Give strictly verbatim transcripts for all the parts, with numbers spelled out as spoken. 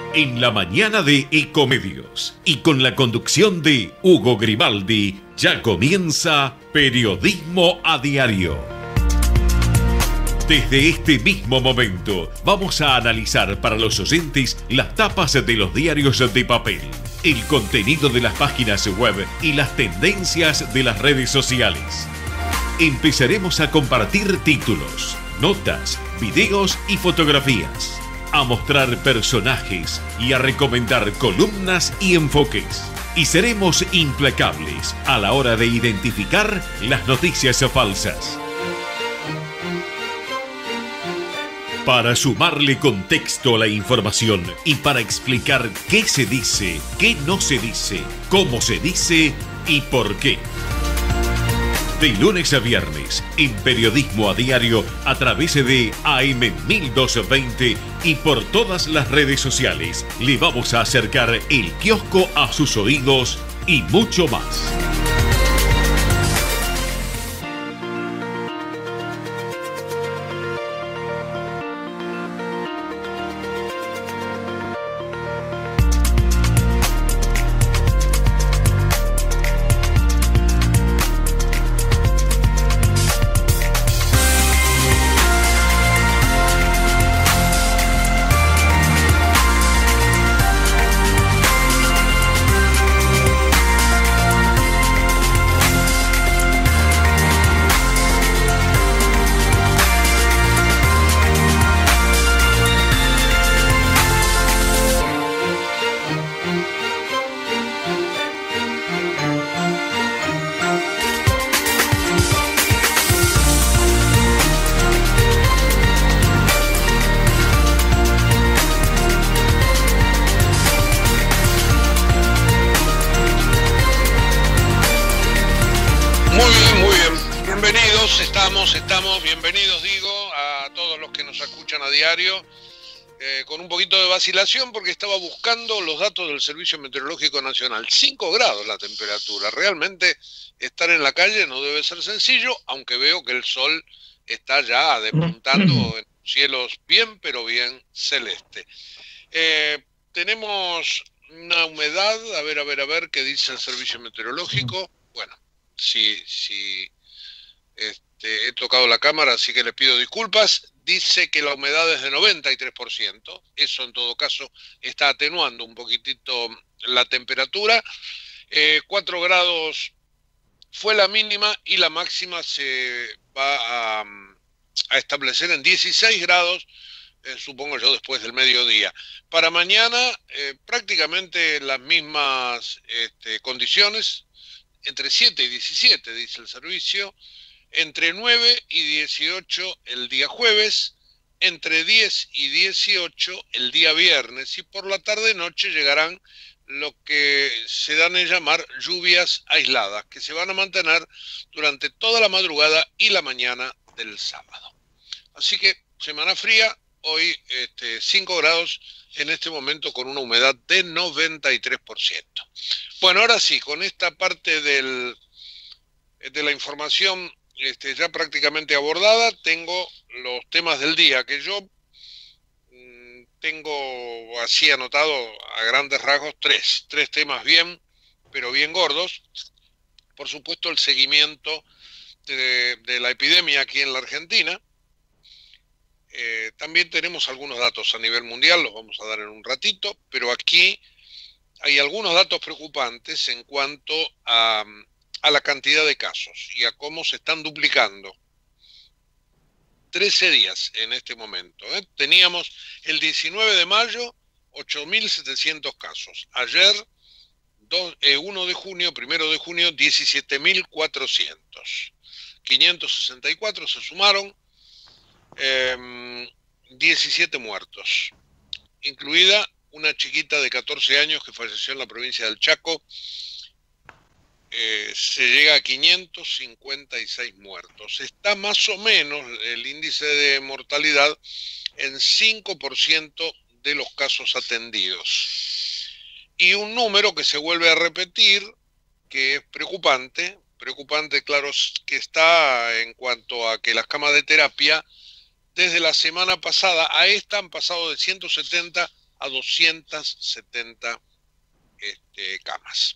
En la mañana de Ecomedios y con la conducción de Hugo Grimaldi, ya comienza Periodismo a Diario. Desde este mismo momento vamos a analizar para los oyentes las tapas de los diarios de papel, el contenido de las páginas web y las tendencias de las redes sociales. Empezaremos a compartir títulos, notas, videos y fotografías, a mostrar personajes y a recomendar columnas y enfoques. Y seremos implacables a la hora de identificar las noticias falsas. Para sumarle contexto a la información y para explicar qué se dice, qué no se dice, cómo se dice y por qué. De lunes a viernes, en Periodismo a Diario, a través de A M mil doscientos veinte y por todas las redes sociales, le vamos a acercar el kiosco a sus oídos y mucho más. Estamos, bienvenidos digo a todos los que nos escuchan a diario, eh, con un poquito de vacilación porque estaba buscando los datos del Servicio Meteorológico Nacional. cinco grados la temperatura, realmente estar en la calle no debe ser sencillo, aunque veo que el sol está ya despuntando en cielos bien, pero bien celeste. Eh, tenemos una humedad, a ver, a ver, a ver, ¿qué dice el Servicio Meteorológico? Bueno, si... si este, he tocado la cámara, así que le pido disculpas. Dice que la humedad es de noventa y tres por ciento. Eso en todo caso está atenuando un poquitito la temperatura. Eh, cuatro grados fue la mínima y la máxima se va a, a establecer en dieciséis grados, eh, supongo yo, después del mediodía. Para mañana eh, prácticamente las mismas este, condiciones, entre siete y diecisiete, dice el servicio. Entre nueve y dieciocho el día jueves, entre diez y dieciocho el día viernes, y por la tarde-noche llegarán lo que se dan en llamar lluvias aisladas, que se van a mantener durante toda la madrugada y la mañana del sábado. Así que, semana fría, hoy este, cinco grados en este momento con una humedad de noventa y tres por ciento. Bueno, ahora sí, con esta parte del, de la información Este, ya prácticamente abordada, tengo los temas del día, que yo mmm, tengo así anotado a grandes rasgos tres, tres temas bien, pero bien gordos. Por supuesto, el seguimiento de, de la epidemia aquí en la Argentina. Eh, también tenemos algunos datos a nivel mundial, los vamos a dar en un ratito, pero aquí hay algunos datos preocupantes en cuanto a... a la cantidad de casos y a cómo se están duplicando. trece días en este momento. ¿eh? Teníamos el diecinueve de mayo, ocho mil setecientos casos. Ayer, dos, eh, uno de junio, primero de junio, diecisiete mil cuatrocientos. quinientos sesenta y cuatro se sumaron, eh, diecisiete muertos, incluida una chiquita de catorce años que falleció en la provincia del Chaco. Eh, se llega a quinientos cincuenta y seis muertos. Está más o menos el índice de mortalidad en cinco por ciento de los casos atendidos. Y un número que se vuelve a repetir, que es preocupante, preocupante, claro, que está en cuanto a que las camas de terapia, desde la semana pasada a esta han pasado de ciento setenta a doscientas setenta este, camas.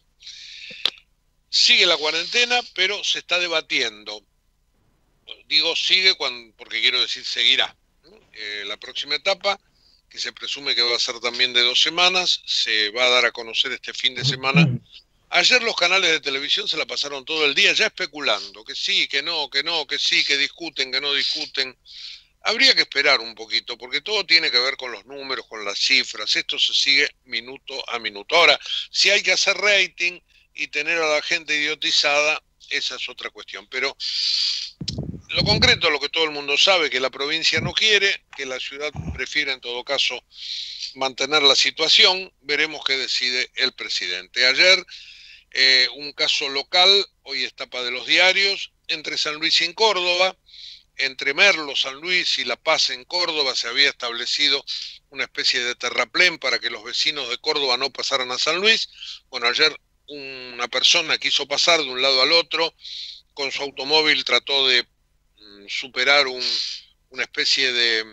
Sigue la cuarentena, pero se está debatiendo. Digo sigue cuando, porque quiero decir seguirá. Eh, la próxima etapa, que se presume que va a ser también de dos semanas, se va a dar a conocer este fin de semana. Ayer los canales de televisión se la pasaron todo el día ya especulando, que sí, que no, que no, que sí, que discuten, que no discuten. Habría que esperar un poquito, porque todo tiene que ver con los números, con las cifras. Esto se sigue minuto a minuto. Ahora, si hay que hacer rating y tener a la gente idiotizada, esa es otra cuestión. Pero lo concreto, lo que todo el mundo sabe, que la provincia no quiere, que la ciudad prefiere en todo caso mantener la situación. Veremos qué decide el presidente. Ayer, eh, un caso local, hoy es tapa de los diarios, entre San Luis y Córdoba. Entre Merlo, San Luis y La Paz en Córdoba se había establecido una especie de terraplén para que los vecinos de Córdoba no pasaran a San Luis. Bueno, ayer una persona quiso pasar de un lado al otro, con su automóvil trató de mm, superar un, una especie de,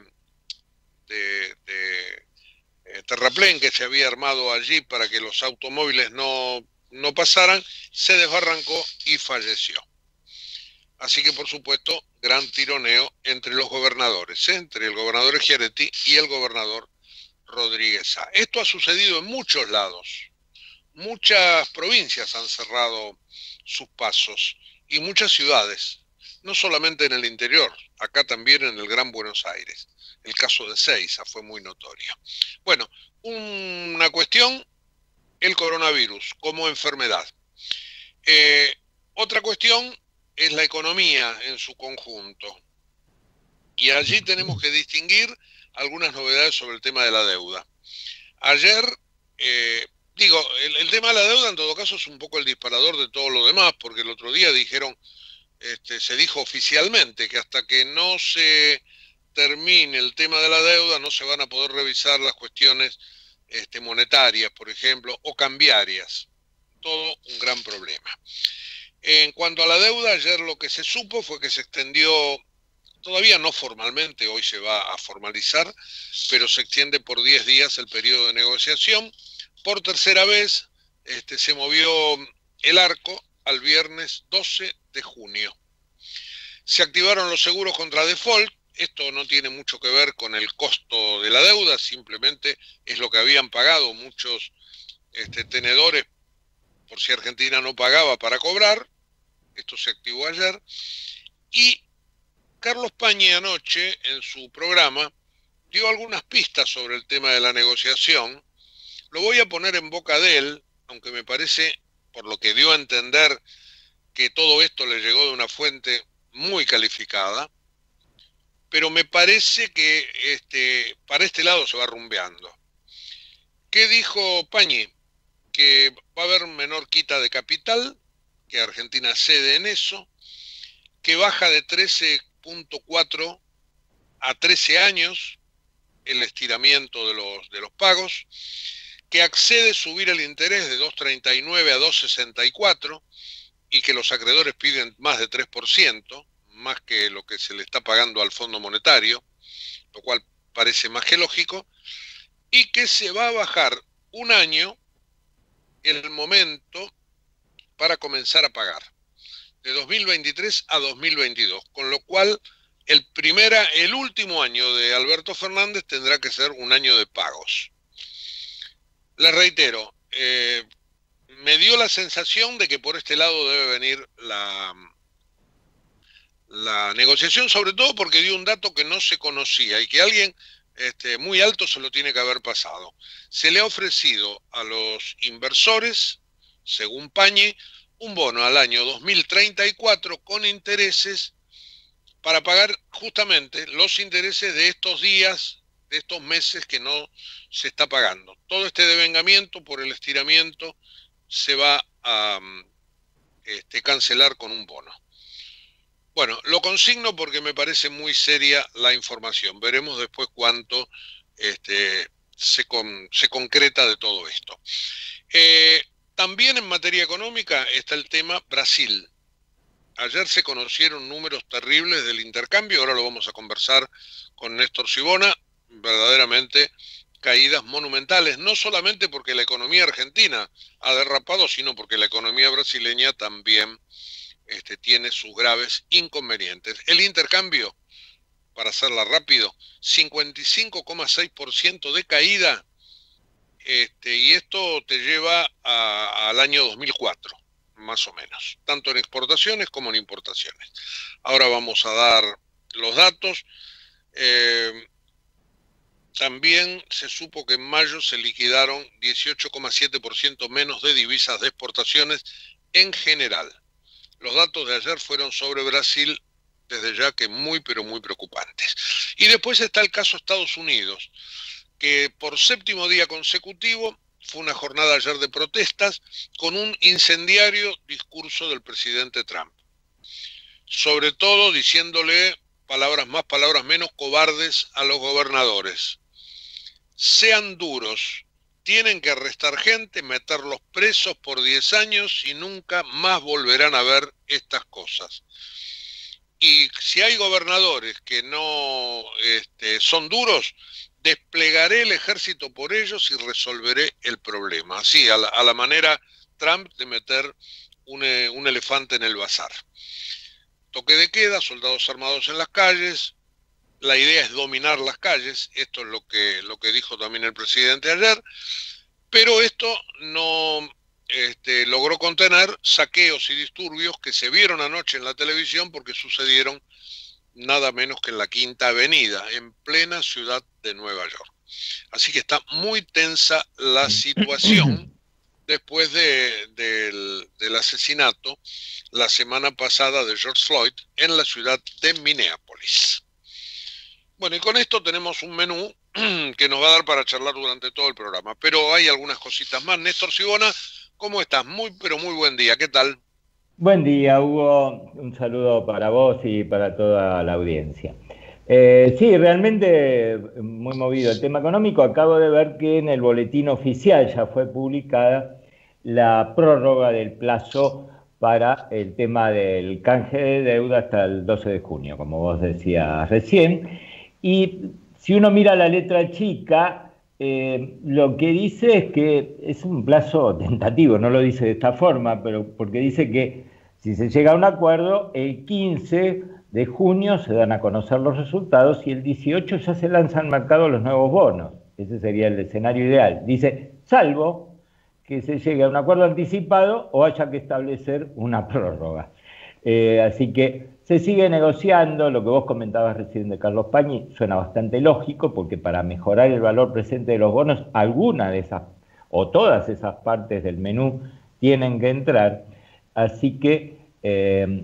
de, de eh, terraplén que se había armado allí para que los automóviles no, no pasaran, se desbarrancó y falleció. Así que, por supuesto, gran tironeo entre los gobernadores, ¿eh? entre el gobernador Schiaretti y el gobernador Rodríguez Sá. Esto ha sucedido en muchos lados. Muchas provincias han cerrado sus pasos y muchas ciudades, no solamente en el interior, acá también en el Gran Buenos Aires. El caso de Seiza fue muy notorio. Bueno, una cuestión, el coronavirus como enfermedad. Eh, otra cuestión es la economía en su conjunto. Y allí tenemos que distinguir algunas novedades sobre el tema de la deuda. Ayer, eh, digo, el, el tema de la deuda en todo caso es un poco el disparador de todo lo demás, porque el otro día dijeron, este, se dijo oficialmente que hasta que no se termine el tema de la deuda no se van a poder revisar las cuestiones este, monetarias, por ejemplo, o cambiarias. Todo un gran problema. En cuanto a la deuda, ayer lo que se supo fue que se extendió, todavía no formalmente, hoy se va a formalizar, pero se extiende por diez días el periodo de negociación. Por tercera vez este, se movió el arco al viernes doce de junio. Se activaron los seguros contra default. Esto no tiene mucho que ver con el costo de la deuda, simplemente es lo que habían pagado muchos este, tenedores por si Argentina no pagaba para cobrar. Esto se activó ayer. Y Carlos Pañi anoche, en su programa, dio algunas pistas sobre el tema de la negociación. Lo voy a poner en boca de él, aunque me parece, por lo que dio a entender, que todo esto le llegó de una fuente muy calificada, pero me parece que este, para este lado se va rumbeando. ¿Qué dijo Pañi? Que va a haber menor quita de capital, que Argentina cede en eso, que baja de trece punto cuatro a trece años el estiramiento de los, de los pagos, que accede a subir el interés de dos punto treinta y nueve a dos punto sesenta y cuatro y que los acreedores piden más de tres por ciento, más que lo que se le está pagando al Fondo Monetario, lo cual parece más que lógico, y que se va a bajar un año el momento para comenzar a pagar, de dos mil veintitrés a dos mil veintidós, con lo cual el, primera, el último año de Alberto Fernández tendrá que ser un año de pagos. Les reitero, eh, me dio la sensación de que por este lado debe venir la, la negociación, sobre todo porque dio un dato que no se conocía y que alguien este, muy alto se lo tiene que haber pasado. Se le ha ofrecido a los inversores, según Pañi, un bono al año dos mil treinta y cuatro con intereses para pagar justamente los intereses de estos días, de estos meses que no se está pagando. Todo este devengamiento por el estiramiento se va a este, cancelar con un bono. Bueno, lo consigno porque me parece muy seria la información. Veremos después cuánto este, se, con, se concreta de todo esto. Eh, también en materia económica está el tema Brasil. Ayer se conocieron números terribles del intercambio, ahora lo vamos a conversar con Néstor Sibona. Verdaderamente caídas monumentales, no solamente porque la economía argentina ha derrapado, sino porque la economía brasileña también este, tiene sus graves inconvenientes. El intercambio, para hacerla rápido, cincuenta y cinco coma seis por ciento de caída, este, y esto te lleva a, al año dos mil cuatro, más o menos, tanto en exportaciones como en importaciones. Ahora vamos a dar los datos. Eh, También se supo que en mayo se liquidaron dieciocho coma siete por ciento menos de divisas de exportaciones en general. Los datos de ayer fueron sobre Brasil, desde ya que muy pero muy preocupantes. Y después está el caso Estados Unidos, que por séptimo día consecutivo fue una jornada ayer de protestas con un incendiario discurso del presidente Trump. Sobre todo diciéndole palabras más, palabras menos, cobardes a los gobernadores. Sean duros, tienen que arrestar gente, meterlos presos por diez años y nunca más volverán a ver estas cosas. Y si hay gobernadores que no este, son duros, desplegaré el ejército por ellos y resolveré el problema. Así, a la, a la manera Trump de meter un, un elefante en el bazar. Toque de queda, soldados armados en las calles. La idea es dominar las calles, esto es lo que, lo que dijo también el presidente ayer, pero esto no este, logró contener saqueos y disturbios que se vieron anoche en la televisión porque sucedieron nada menos que en la Quinta Avenida, en plena ciudad de Nueva York. Así que está muy tensa la situación después de, de, del asesinato la semana pasada de George Floyd en la ciudad de Minneapolis. Bueno, y con esto tenemos un menú que nos va a dar para charlar durante todo el programa, pero hay algunas cositas más. Néstor Sibona, ¿cómo estás? Muy, pero muy buen día, ¿qué tal? Buen día, Hugo. Un saludo para vos y para toda la audiencia. Eh, sí, realmente muy movido el tema económico. Acabo de ver que en el boletín oficial ya fue publicada la prórroga del plazo para el tema del canje de deuda hasta el doce de junio, como vos decías recién. Y si uno mira la letra chica, eh, lo que dice es que es un plazo tentativo, no lo dice de esta forma, pero porque dice que si se llega a un acuerdo, el quince de junio se dan a conocer los resultados y el dieciocho ya se lanzan al mercado los nuevos bonos. Ese sería el escenario ideal. Dice, salvo que se llegue a un acuerdo anticipado o haya que establecer una prórroga. Eh, así que se sigue negociando. Lo que vos comentabas recién de Carlos Pañi suena bastante lógico, porque para mejorar el valor presente de los bonos, alguna de esas o todas esas partes del menú tienen que entrar. Así que, eh,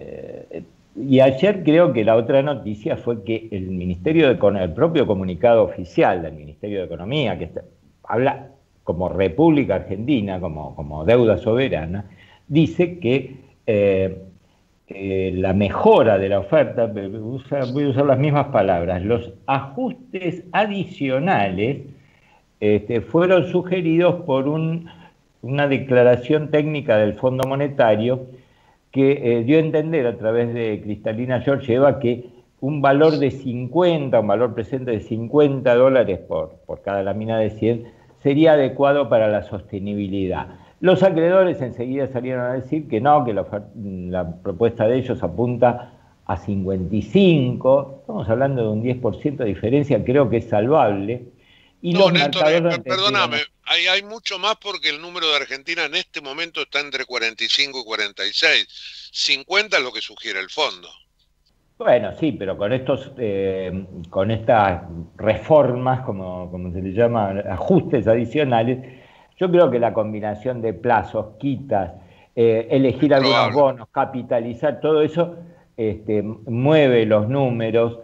eh, y ayer creo que la otra noticia fue que el Ministerio de Economía, el propio comunicado oficial del Ministerio de Economía, que está, habla como República Argentina, como, como deuda soberana, dice que eh, Eh, la mejora de la oferta, voy a usar las mismas palabras, los ajustes adicionales este, fueron sugeridos por un, una declaración técnica del Fondo Monetario que eh, dio a entender a través de Cristalina Georgieva que un valor de cincuenta, un valor presente de cincuenta dólares por, por cada lámina de cien sería adecuado para la sostenibilidad. Los acreedores enseguida salieron a decir que no, que la, la propuesta de ellos apunta a cincuenta y cinco, estamos hablando de un diez por ciento de diferencia, creo que es salvable. Y no, los Néstor, marcadores eh, perdóname, hay, hay mucho más porque el número de Argentina en este momento está entre cuarenta y cinco y cuarenta y seis. cincuenta es lo que sugiere el fondo. Bueno, sí, pero con estos, eh, con estas reformas, como, como se le llama, ajustes adicionales, yo creo que la combinación de plazos, quitas, eh, elegir algunos Probable. bonos, capitalizar, todo eso este, mueve los números.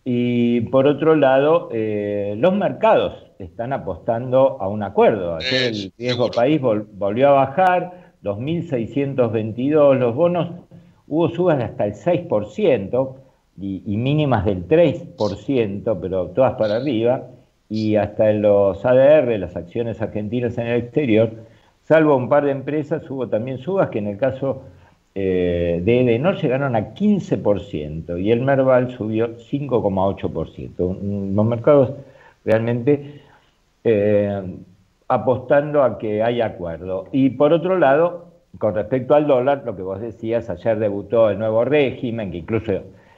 Y por otro lado, eh, los mercados están apostando a un acuerdo. Ayer el riesgo país vol volvió a bajar, dos mil seiscientos veintidós, los bonos hubo subas de hasta el seis por ciento y, y mínimas del tres por ciento, pero todas para arriba. Y hasta en los A D R, las acciones argentinas en el exterior, salvo un par de empresas, hubo también subas que en el caso eh, de Edenor llegaron a quince por ciento y el Merval subió cinco coma ocho por ciento. Los mercados realmente eh, apostando a que haya acuerdo. Y por otro lado, con respecto al dólar, lo que vos decías, ayer debutó el nuevo régimen, que incluso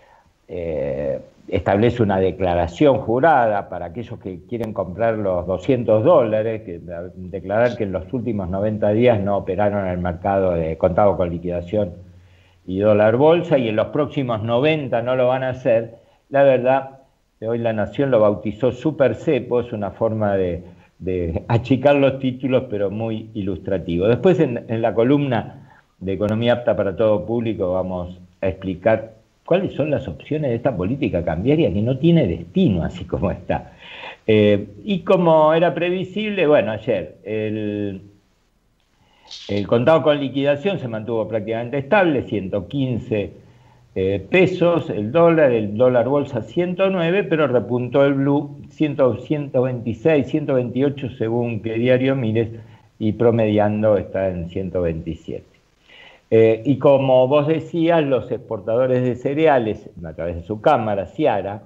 eh, establece una declaración jurada para aquellos que quieren comprar los doscientos dólares, que declarar que en los últimos noventa días no operaron en el mercado de contado con liquidación y dólar bolsa, y en los próximos noventa no lo van a hacer. La verdad, hoy La Nación lo bautizó super cepo, es una forma de, de achicar los títulos, pero muy ilustrativo. Después en, en la columna de Economía Apta para Todo Público vamos a explicar cuáles son las opciones de esta política cambiaria que no tiene destino así como está. Eh, y como era previsible, bueno, ayer el, el contado con liquidación se mantuvo prácticamente estable, ciento quince eh, pesos el dólar, el dólar bolsa ciento nueve, pero repuntó el blue ciento, ciento veintiséis, ciento veintiocho según qué diario mires, y promediando está en ciento veintisiete. Eh, y como vos decías, los exportadores de cereales, a través de su cámara, Ciara,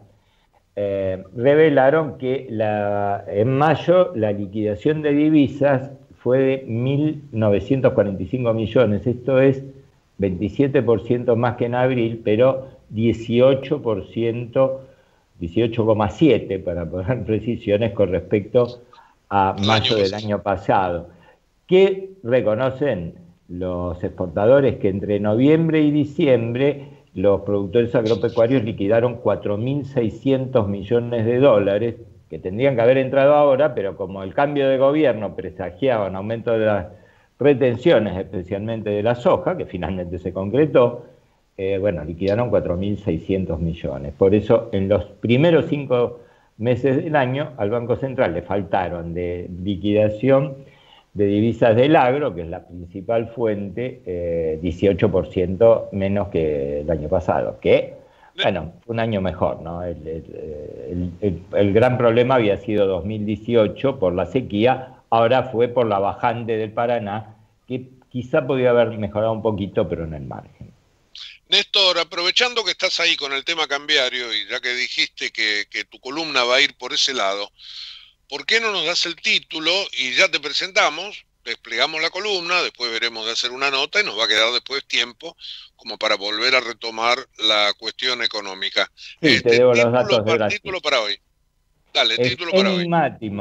eh, revelaron que la, en mayo la liquidación de divisas fue de mil novecientos cuarenta y cinco millones, esto es veintisiete por ciento más que en abril, pero dieciocho por ciento, dieciocho coma siete por ciento para poner precisiones con respecto a mayo del año pasado, que reconocen los exportadores que entre noviembre y diciembre los productores agropecuarios liquidaron cuatro mil seiscientos millones de dólares, que tendrían que haber entrado ahora, pero como el cambio de gobierno presagiaba un aumento de las retenciones, especialmente de la soja, que finalmente se concretó, eh, bueno, liquidaron cuatro mil seiscientos millones. Por eso, en los primeros cinco meses del año, al Banco Central le faltaron de liquidación de divisas del agro, que es la principal fuente, eh, dieciocho por ciento menos que el año pasado, que, bueno, un año mejor, ¿no? El, el, el, el gran problema había sido dos mil dieciocho por la sequía, ahora fue por la bajante del Paraná, que quizá podía haber mejorado un poquito, pero en el margen. Néstor, aprovechando que estás ahí con el tema cambiario, y ya que dijiste que, que tu columna va a ir por ese lado, ¿por qué no nos das el título y ya te presentamos, desplegamos la columna, después veremos de hacer una nota y nos va a quedar después tiempo como para volver a retomar la cuestión económica? Sí, este, te debo título, los datos de para, título para hoy. Dale, es título para hoy.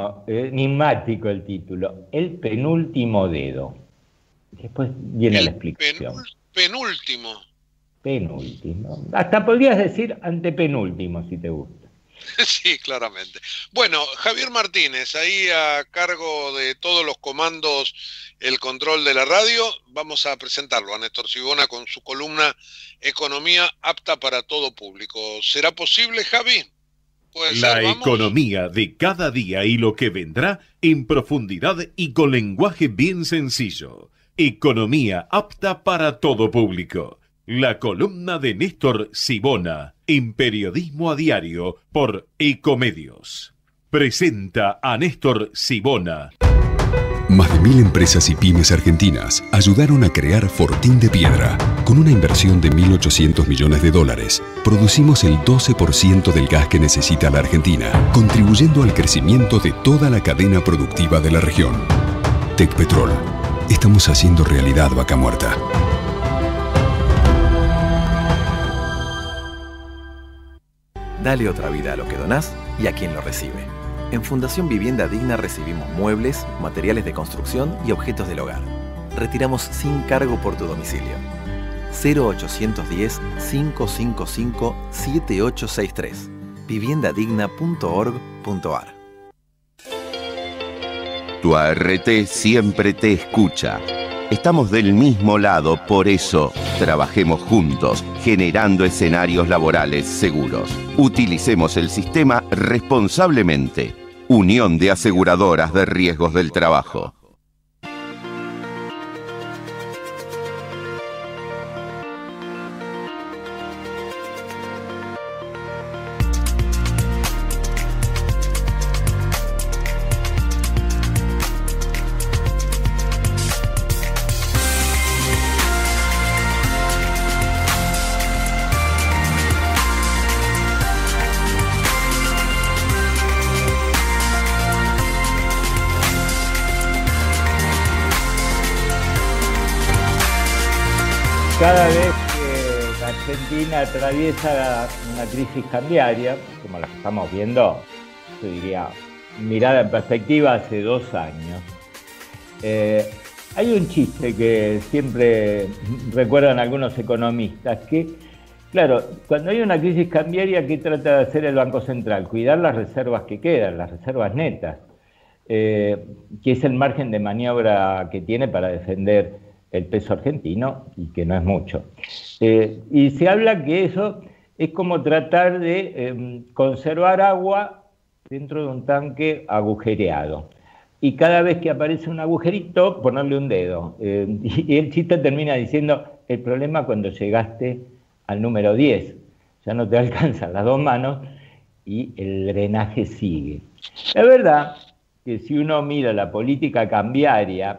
Enigmático el título, el penúltimo dedo. Después viene el la explicación. Penul, penúltimo. Penúltimo. Hasta podrías decir antepenúltimo, si te gusta. Sí, claramente. Bueno, Javier Martínez, ahí a cargo de todos los comandos, el control de la radio, vamos a presentarlo a Néstor Sibona con su columna Economía Apta para Todo Público. ¿Será posible, Javi? ¿Puede La ser? economía de cada día y lo que vendrá en profundidad y con lenguaje bien sencillo. Economía Apta para Todo Público. La columna de Néstor Sibona en Periodismo a Diario por Ecomedios. Presenta a Néstor Sibona. Más de mil empresas y pymes argentinas ayudaron a crear Fortín de Piedra. Con una inversión de mil ochocientos millones de dólares, producimos el doce por ciento del gas que necesita la Argentina, contribuyendo al crecimiento de toda la cadena productiva de la región. Tecpetrol. Estamos haciendo realidad Vaca Muerta. Dale otra vida a lo que donás y a quien lo recibe. En Fundación Vivienda Digna recibimos muebles, materiales de construcción y objetos del hogar. Retiramos sin cargo por tu domicilio. cero ochocientos diez, cinco cinco cinco, siete ocho seis tres. vivienda digna punto org punto ar. Tu A R T siempre te escucha. Estamos del mismo lado, por eso trabajemos juntos, generando escenarios laborales seguros. Utilicemos el sistema responsablemente. Unión de Aseguradoras de Riesgos del Trabajo. cada vez que la Argentina atraviesa una crisis cambiaria, como la que estamos viendo, yo diría, mirada en perspectiva hace dos años, eh, hay un chiste que siempre recuerdan algunos economistas, que, claro, cuando hay una crisis cambiaria, ¿qué trata de hacer el Banco Central? Cuidar las reservas que quedan, las reservas netas, eh, que es el margen de maniobra que tiene para defender el peso argentino, y que no es mucho. Eh, y se habla que eso es como tratar de eh, conservar agua dentro de un tanque agujereado. Y cada vez que aparece un agujerito, ponerle un dedo. Eh, y el chiste termina diciendo, el problema cuando llegaste al número diez. Ya no te alcanzan las dos manos y el drenaje sigue. La verdad que si uno mira la política cambiaria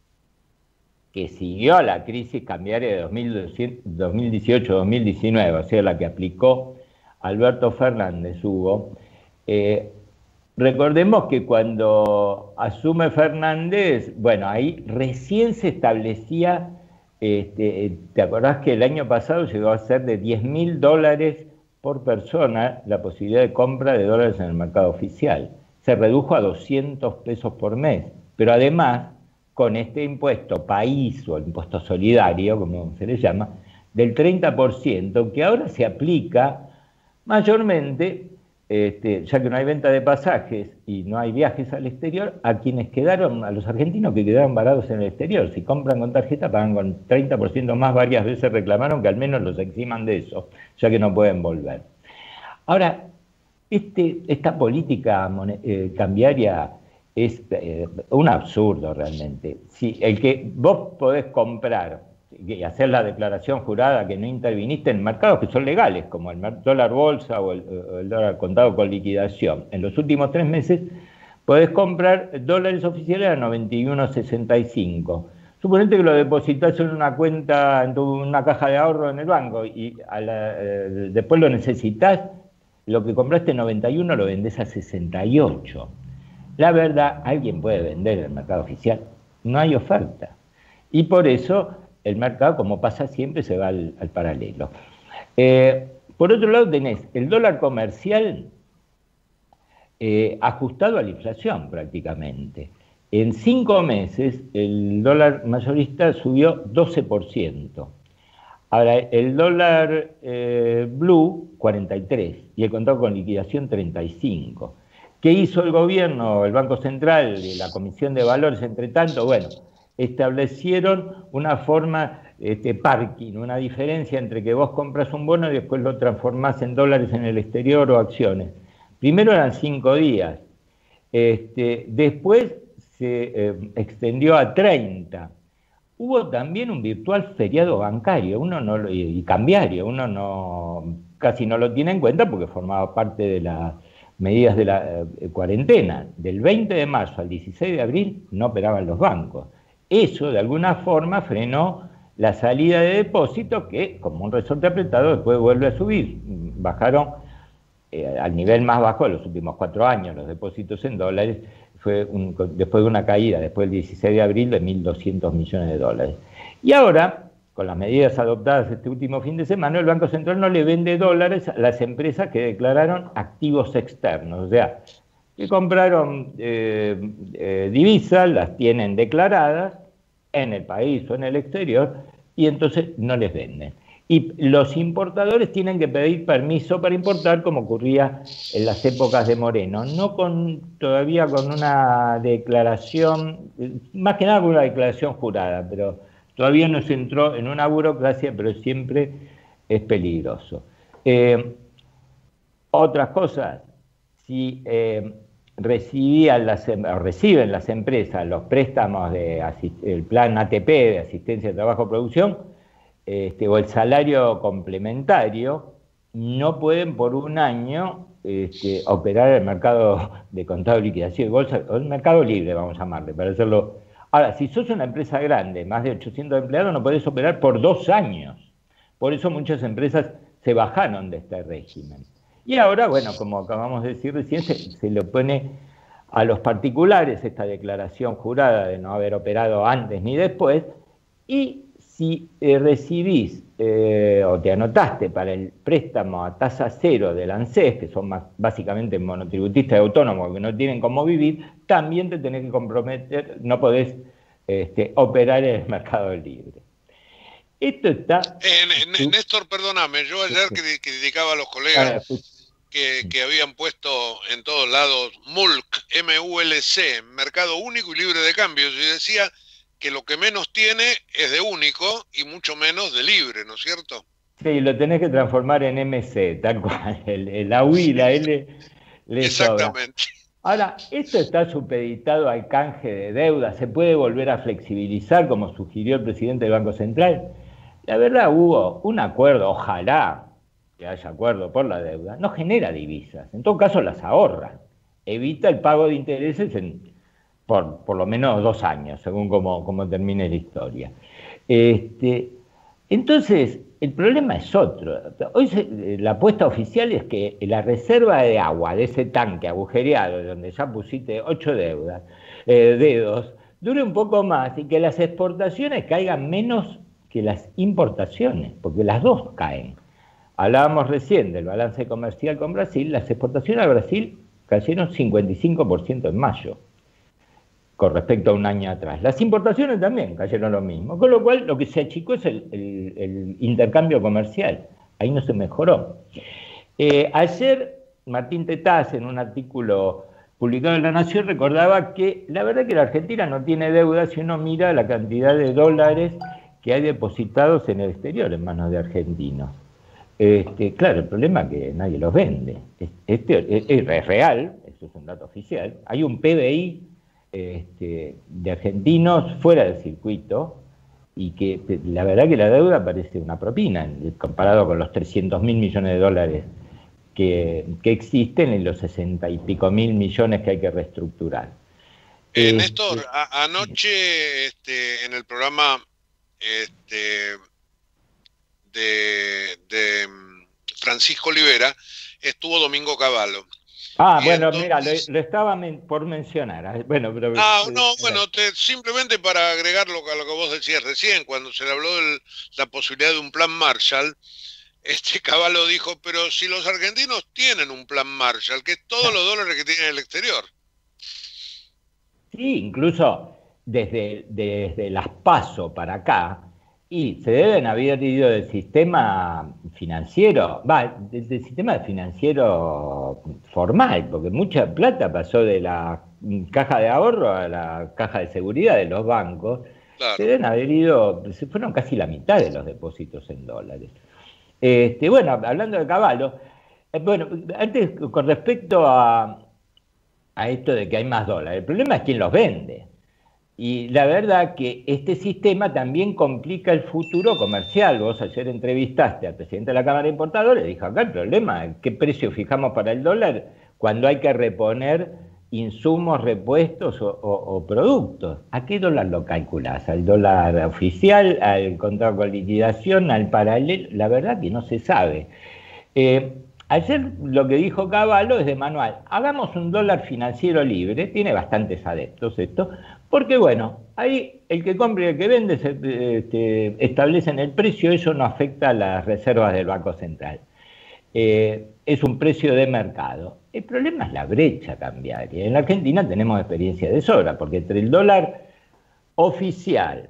que siguió a la crisis cambiaria de dos mil dieciocho dos mil diecinueve, o sea, la que aplicó Alberto Fernández, Hugo, eh, recordemos que cuando asume Fernández, bueno, ahí recién se establecía, este, ¿te acordás que el año pasado llegó a ser de diez mil dólares por persona la posibilidad de compra de dólares en el mercado oficial? Se redujo a doscientos pesos por mes, pero además, con este impuesto país o el impuesto solidario, como se le llama, del treinta por ciento, que ahora se aplica mayormente, este, ya que no hay venta de pasajes y no hay viajes al exterior, a quienes quedaron, a los argentinos que quedaron varados en el exterior. Si compran con tarjeta, pagan con treinta por ciento más. Varias veces reclamaron que al menos los eximan de eso, ya que no pueden volver. Ahora, este, esta política eh, cambiaria es eh, un absurdo realmente. Si el que vos podés comprar y hacer la declaración jurada que no interviniste en mercados que son legales, como el dólar bolsa o el, o el dólar contado con liquidación, en los últimos tres meses podés comprar dólares oficiales a noventa y uno sesenta y cinco. Suponete que lo depositas en una cuenta, en tu, una caja de ahorro en el banco, y a la, eh, después lo necesitas, lo que compraste en noventa y uno lo vendés a sesenta y ocho. La verdad, alguien puede vender en el mercado oficial, no hay oferta. Y por eso el mercado, como pasa siempre, se va al, al paralelo. Eh, por otro lado tenés el dólar comercial eh, ajustado a la inflación prácticamente. En cinco meses el dólar mayorista subió doce por ciento. Ahora, el dólar eh, blue, cuarenta y tres por ciento, y el contado con liquidación, treinta y cinco por ciento. ¿Qué hizo el gobierno, el Banco Central y la Comisión de Valores, entre tanto? Bueno, establecieron una forma, este, parking, una diferencia entre que vos compras un bono y después lo transformás en dólares en el exterior o acciones. Primero eran cinco días, este, después se eh, extendió a treinta. Hubo también un virtual feriado bancario uno no lo, y cambiario, uno no, casi no lo tiene en cuenta porque formaba parte de las medidas de la eh, cuarentena. Del veinte de marzo al dieciséis de abril no operaban los bancos. Eso de alguna forma frenó la salida de depósitos que, como un resorte apretado, después vuelve a subir. Bajaron eh, al nivel más bajo de los últimos cuatro años los depósitos en dólares, fue un, después de una caída, después del dieciséis de abril, de mil doscientos millones de dólares. Y ahora, con las medidas adoptadas este último fin de semana, el Banco Central no le vende dólares a las empresas que declararon activos externos, o sea, que compraron eh, eh, divisas, las tienen declaradas en el país o en el exterior, y entonces no les venden. Y los importadores tienen que pedir permiso para importar, como ocurría en las épocas de Moreno, no con, todavía con una declaración, más que nada con una declaración jurada, pero todavía no se entró en una burocracia, pero siempre es peligroso. Eh, otras cosas, si eh, recibían las, o reciben las empresas los préstamos del plan A T P de asistencia de trabajo producción, este, o el salario complementario, no pueden por un año este, operar el mercado de contado, liquidación y bolsa, o el mercado libre, vamos a llamarle, para hacerlo. Ahora, si sos una empresa grande, más de ochocientos empleados, no podés operar por dos años. Por eso muchas empresas se bajaron de este régimen. Y ahora, bueno, como acabamos de decir recién, se, se le pone a los particulares esta declaración jurada de no haber operado antes ni después, y si eh, recibís eh, o te anotaste para el préstamo a tasa cero del ANSES, que son más, básicamente monotributistas y autónomos que no tienen cómo vivir, también te tenés que comprometer, no podés este, operar en el mercado libre. Esto está... Eh, Néstor, perdóname, yo ayer criticaba a los colegas que, que habían puesto en todos lados M U L C, M U L C, Mercado Único y Libre de Cambios, y decía que lo que menos tiene es de único y mucho menos de libre, ¿no es cierto? Sí, lo tenés que transformar en M C, tal cual, el, el la U y la L le Exactamente. Sobra. Ahora, esto está supeditado al canje de deuda, ¿se puede volver a flexibilizar como sugirió el presidente del Banco Central? La verdad, hubo un acuerdo, ojalá que haya acuerdo por la deuda, no genera divisas, en todo caso las ahorra, evita el pago de intereses en, por, por lo menos dos años, según como, como termine la historia. Este, entonces, el problema es otro. Hoy se, la apuesta oficial es que la reserva de agua de ese tanque agujereado, donde ya pusiste ocho deudas, eh, dedos, dure un poco más y que las exportaciones caigan menos que las importaciones, porque las dos caen. Hablábamos recién del balance comercial con Brasil, las exportaciones a Brasil cayeron cincuenta y cinco por ciento en mayo, con respecto a un año atrás. Las importaciones también cayeron lo mismo, con lo cual lo que se achicó es el, el, el intercambio comercial, ahí no se mejoró. Eh, ayer Martín Tetaz, en un artículo publicado en La Nación, recordaba que la verdad que la Argentina no tiene deuda si uno mira la cantidad de dólares que hay depositados en el exterior en manos de argentinos. Este, claro, el problema es que nadie los vende. Este, es, es real, eso es un dato oficial. Hay un P B I este, de argentinos fuera del circuito y que la verdad que la deuda parece una propina comparado con los trescientos mil millones de dólares que, que existen en los sesenta y pico mil millones que hay que reestructurar. Eh, Néstor, este, a, anoche este, en el programa este, de, de Francisco Olivera estuvo Domingo Cavallo. Ah, y bueno, entonces, mira, lo, lo estaba men por mencionar. Bueno, pero, ah, no, bueno, te, simplemente para agregar lo, a lo que vos decías recién, cuando se le habló de la posibilidad de un plan Marshall, este Cavallo dijo, pero si los argentinos tienen un plan Marshall, que es todos los dólares que tienen en el exterior. Sí, incluso desde, desde las PASO para acá, y se deben haber ido del sistema financiero, va, del sistema financiero formal, porque mucha plata pasó de la caja de ahorro a la caja de seguridad de los bancos. Claro. Se deben haber ido, se fueron casi la mitad de los depósitos en dólares. Este, bueno, hablando de Cavallo, eh, bueno, antes con respecto a, a esto de que hay más dólares, el problema es quién los vende. Y la verdad que este sistema también complica el futuro comercial. Vos ayer entrevistaste al presidente de la Cámara de Importadores y dijo, acá el problema es qué precio fijamos para el dólar cuando hay que reponer insumos, repuestos o, o, o productos. ¿A qué dólar lo calculás? ¿Al dólar oficial, al contrato con liquidación, al paralelo? La verdad que no se sabe. Eh, ayer lo que dijo Cavallo es de manual. Hagamos un dólar financiero libre, tiene bastantes adeptos esto, porque bueno, ahí el que compra y el que vende se, este, establecen el precio, eso no afecta a las reservas del Banco Central. Eh, es un precio de mercado. El problema es la brecha cambiaria. En la Argentina tenemos experiencia de sobra, porque entre el dólar oficial,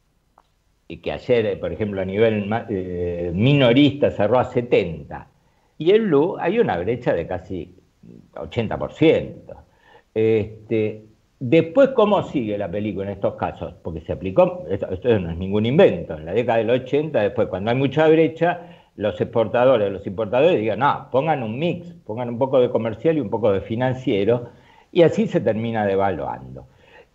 que ayer, por ejemplo, a nivel eh, minorista cerró a setenta, y el blue hay una brecha de casi ochenta por ciento. Este, después, ¿cómo sigue la película en estos casos? Porque se aplicó, esto, esto no es ningún invento, en la década del ochenta, después cuando hay mucha brecha, los exportadores, los importadores digan, no, pongan un mix, pongan un poco de comercial y un poco de financiero, y así se termina devaluando.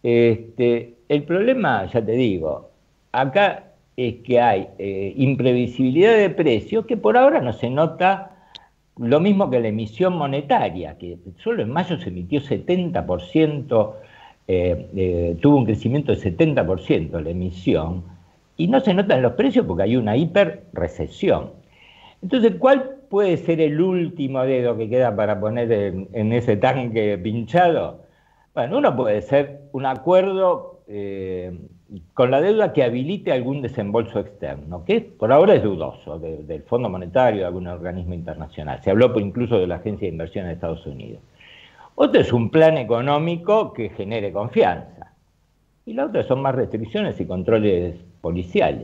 Este, el problema, ya te digo, acá es que hay eh, imprevisibilidad de precios que por ahora no se nota. Lo mismo que la emisión monetaria, que solo en mayo se emitió setenta por ciento, eh, eh, tuvo un crecimiento de setenta por ciento la emisión, y no se nota en los precios porque hay una hiperrecesión. Entonces, ¿cuál puede ser el último dedo que queda para poner en, en ese tanque pinchado? Bueno, uno puede ser un acuerdo eh, con la deuda que habilite algún desembolso externo, que por ahora es dudoso, de, del Fondo Monetario, de algún organismo internacional. Se habló incluso de la Agencia de Inversión de Estados Unidos. Otro es un plan económico que genere confianza. Y la otra son más restricciones y controles policiales.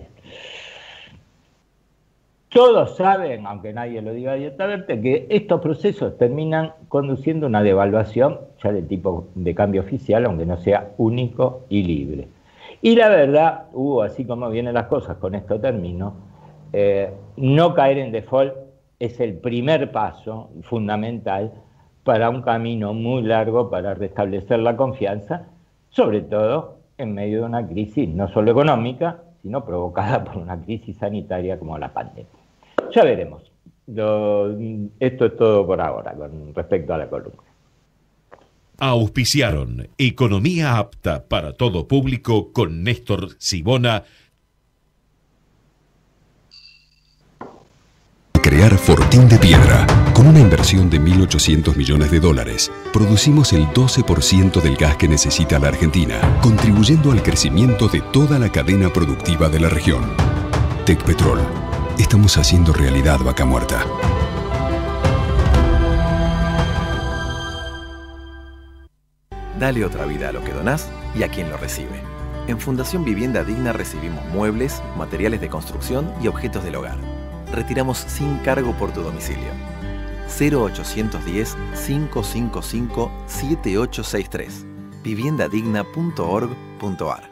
Todos saben, aunque nadie lo diga abiertamente, que estos procesos terminan conduciendo a una devaluación ya de tipo de cambio oficial, aunque no sea único y libre. Y la verdad, Hugo, así como vienen las cosas, con esto termino, eh, no caer en default es el primer paso fundamental para un camino muy largo para restablecer la confianza, sobre todo en medio de una crisis no solo económica, sino provocada por una crisis sanitaria como la pandemia. Ya veremos. Lo, esto es todo por ahora con respecto a la columna. Auspiciaron Economía apta para todo público con Néstor Sibona. Crear Fortín de Piedra. Con una inversión de mil ochocientos millones de dólares, producimos el doce por ciento del gas que necesita la Argentina, contribuyendo al crecimiento de toda la cadena productiva de la región. Tecpetrol. Estamos haciendo realidad Vaca Muerta. Dale otra vida a lo que donás y a quien lo recibe. En Fundación Vivienda Digna recibimos muebles, materiales de construcción y objetos del hogar. Retiramos sin cargo por tu domicilio. cero ochocientos diez, cinco cinco cinco, siete ocho seis tres. vivienda digna punto org punto ar.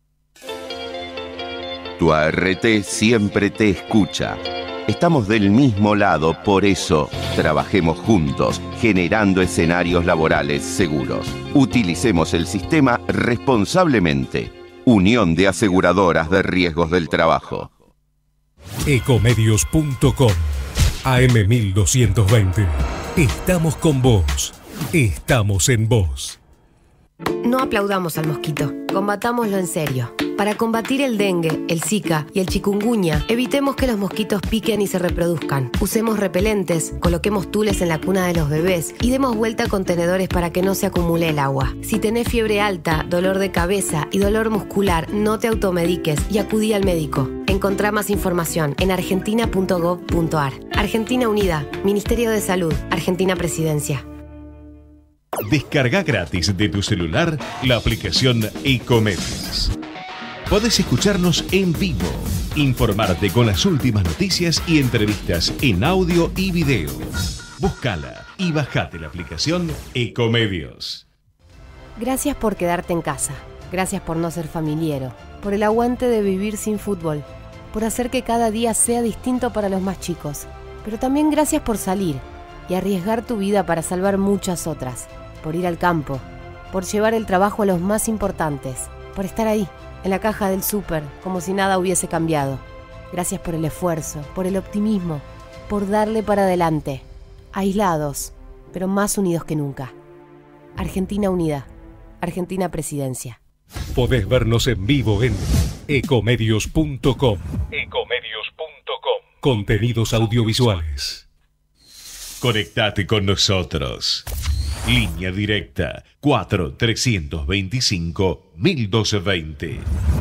Tu A R T siempre te escucha. Estamos del mismo lado, por eso trabajemos juntos, generando escenarios laborales seguros. Utilicemos el sistema responsablemente. Unión de Aseguradoras de Riesgos del Trabajo. Ecomedios punto com A M mil doscientos veinte. Estamos con vos. Estamos en vos. No aplaudamos al mosquito, combatámoslo en serio. Para combatir el dengue, el zika y el chikungunya, evitemos que los mosquitos piquen y se reproduzcan. Usemos repelentes, coloquemos tules en la cuna de los bebés y demos vuelta a contenedores para que no se acumule el agua. Si tenés fiebre alta, dolor de cabeza y dolor muscular, no te automediques y acudí al médico. Encontrá más información en argentina punto gov punto ar. Argentina Unida, Ministerio de Salud, Argentina Presidencia. Descarga gratis de tu celular la aplicación Ecomedios. Podés escucharnos en vivo, informarte con las últimas noticias y entrevistas en audio y video. Búscala y bajate la aplicación Ecomedios. Gracias por quedarte en casa. Gracias por no ser familiero. Por el aguante de vivir sin fútbol. Por hacer que cada día sea distinto para los más chicos. Pero también gracias por salir y arriesgar tu vida para salvar muchas otras. Por ir al campo. Por llevar el trabajo a los más importantes. Por estar ahí, en la caja del súper, como si nada hubiese cambiado. Gracias por el esfuerzo, por el optimismo, por darle para adelante. Aislados, pero más unidos que nunca. Argentina Unida, Argentina Presidencia. Podés vernos en vivo en ecomedios punto com. ecomedios punto com. Contenidos audiovisuales. Conectate con nosotros. Línea directa cuatro trescientos veinticinco mil doscientos veinte.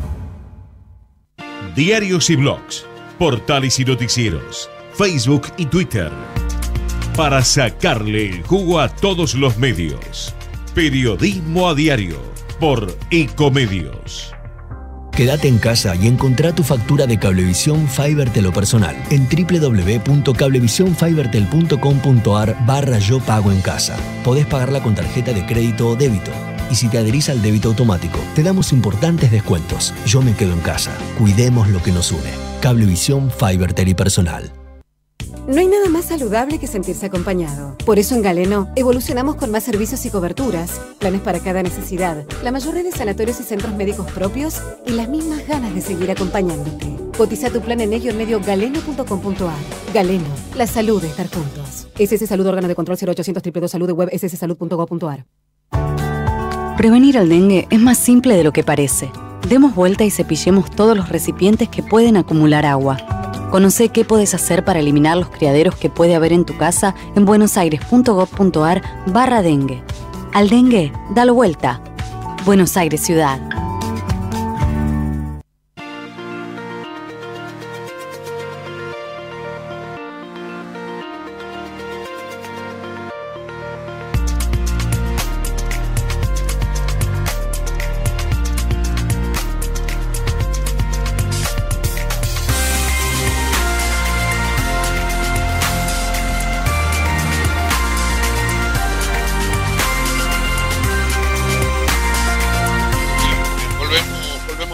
Diarios y blogs, portales y noticieros, Facebook y Twitter. Para sacarle el jugo a todos los medios. Periodismo a diario por Ecomedios. Quédate en casa y encontrá tu factura de Cablevisión Fibertel o personal en doble u doble u doble u punto cablevisión fibertel punto com punto ar barra yo pago en casa. Podés pagarla con tarjeta de crédito o débito. Y si te adherís al débito automático, te damos importantes descuentos. Yo me quedo en casa. Cuidemos lo que nos une. Cablevisión Fibertel y personal. No hay nada más saludable que sentirse acompañado. Por eso en Galeno evolucionamos con más servicios y coberturas, planes para cada necesidad, la mayor red de sanatorios y centros médicos propios y las mismas ganas de seguir acompañándote. Cotiza tu plan en ello en medio galeno punto com punto ar. Galeno, la salud de estar juntos. S S Salud, órgano de control cero ochocientos doble u doble u doble u Salud de web s s salud punto gov punto ar. Prevenir el dengue es más simple de lo que parece. Demos vuelta y cepillemos todos los recipientes que pueden acumular agua. Conoce qué podés hacer para eliminar los criaderos que puede haber en tu casa en buenosaires punto gov punto ar barra dengue. Al dengue, dalo vuelta. Buenos Aires Ciudad.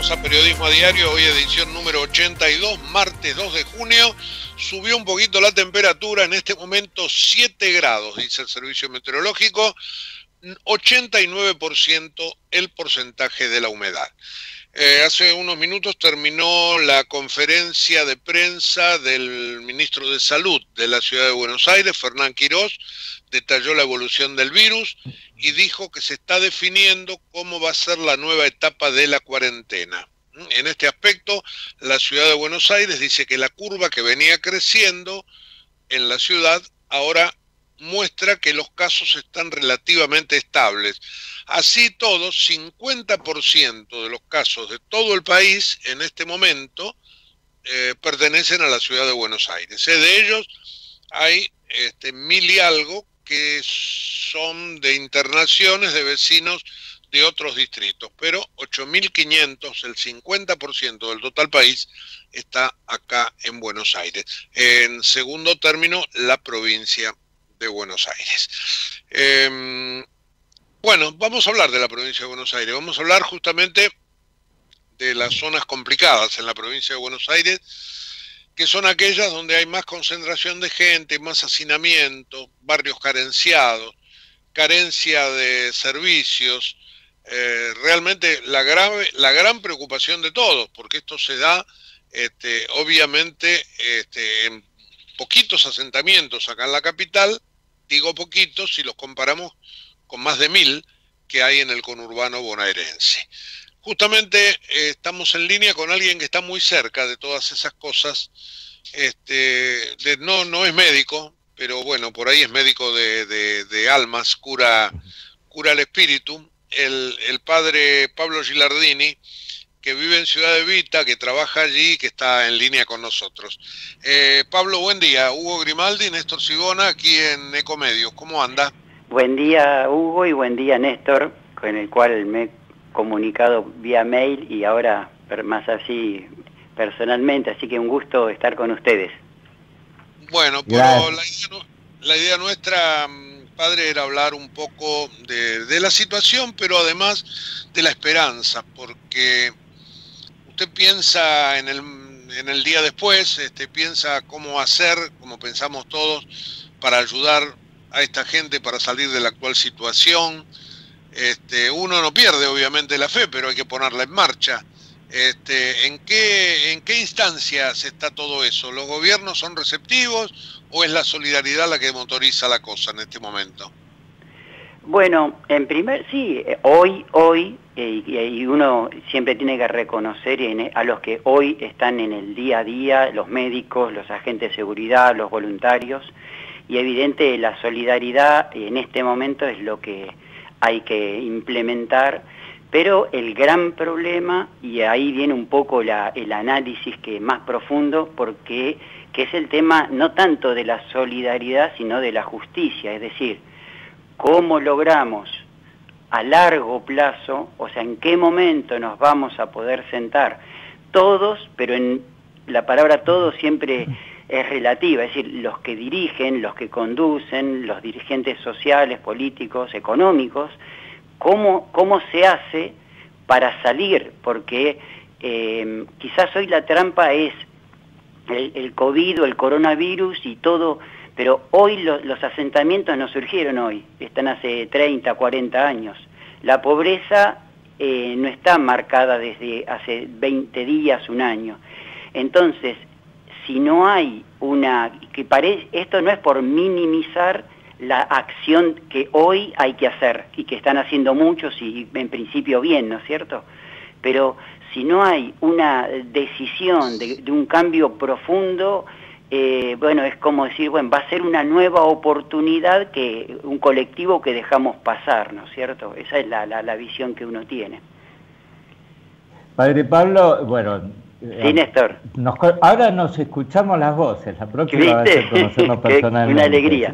Bienvenidos a Periodismo a Diario, hoy edición número ochenta y dos, martes dos de junio. Subió un poquito la temperatura, en este momento siete grados, dice el Servicio Meteorológico, ochenta y nueve por ciento el porcentaje de la humedad. Eh, hace unos minutos terminó la conferencia de prensa del ministro de Salud de la Ciudad de Buenos Aires, Fernán Quirós, detalló la evolución del virus y dijo que se está definiendo cómo va a ser la nueva etapa de la cuarentena. En este aspecto, la Ciudad de Buenos Aires dice que la curva que venía creciendo en la ciudad ahora muestra que los casos están relativamente estables. Así todo, cincuenta por ciento de los casos de todo el país en este momento eh, pertenecen a la Ciudad de Buenos Aires. Eh, de ellos hay este, mil y algo que son de internaciones de vecinos de otros distritos, pero ocho mil quinientos, el cincuenta por ciento del total país, está acá en Buenos Aires. En segundo término, la provincia de Buenos Aires. Eh, bueno, vamos a hablar de la provincia de Buenos Aires, vamos a hablar justamente de las zonas complicadas en la provincia de Buenos Aires, que son aquellas donde hay más concentración de gente, más hacinamiento, barrios carenciados, carencia de servicios, eh, realmente la, grave, la gran preocupación de todos, porque esto se da este, obviamente este, en poquitos asentamientos acá en la capital, digo poquitos si los comparamos con más de mil que hay en el conurbano bonaerense. Justamente eh, estamos en línea con alguien que está muy cerca de todas esas cosas. Este, de, no, no es médico, pero bueno, por ahí es médico de, de, de almas, cura, cura el espíritu. El, el padre Pablo Gilardini, que vive en Ciudad de Vita, que trabaja allí, que está en línea con nosotros. Eh, Pablo, buen día. Hugo Grimaldi, Néstor Sigona, aquí en Ecomedios. ¿Cómo anda? Buen día, Hugo, y buen día, Néstor, con el cual me he comunicado vía mail y ahora más así personalmente, así que un gusto estar con ustedes. Bueno, pero la idea, la idea nuestra, padre, era hablar un poco de, de la situación, pero además de la esperanza, porque usted piensa en el, en el día después, este, piensa cómo hacer, como pensamos todos, para ayudar a esta gente para salir de la actual situación. Este, uno no pierde obviamente la fe, pero hay que ponerla en marcha. Este, ¿en qué, en qué instancias está todo eso? ¿Los gobiernos son receptivos o es la solidaridad la que motoriza la cosa en este momento? Bueno, en primer, sí, hoy, hoy, eh, y uno siempre tiene que reconocer a los que hoy están en el día a día, los médicos, los agentes de seguridad, los voluntarios, y evidente la solidaridad en este momento es lo que hay que implementar, pero el gran problema, y ahí viene un poco la, el análisis que es más profundo, porque que es el tema no tanto de la solidaridad, sino de la justicia, es decir, cómo logramos a largo plazo, o sea, en qué momento nos vamos a poder sentar todos, pero en la palabra todos siempre es relativa, es decir, los que dirigen, los que conducen, los dirigentes sociales, políticos, económicos, cómo, cómo se hace para salir, porque eh, quizás hoy la trampa es el, el COVID o el coronavirus y todo, pero hoy lo, los asentamientos no surgieron hoy, están hace treinta, cuarenta años. La pobreza eh, no está marcada desde hace veinte días, un año. Entonces, si no hay una, que parece, esto no es por minimizar la acción que hoy hay que hacer y que están haciendo muchos y en principio bien, ¿no es cierto? Pero si no hay una decisión de, de un cambio profundo, eh, bueno, es como decir, bueno, va a ser una nueva oportunidad, que un colectivo que dejamos pasar, ¿no es cierto? Esa es la, la, la visión que uno tiene. Padre Pablo, bueno... Sí, Néstor. Nos, ahora nos escuchamos las voces, la próxima vez que conocernos personalmente. Una alegría.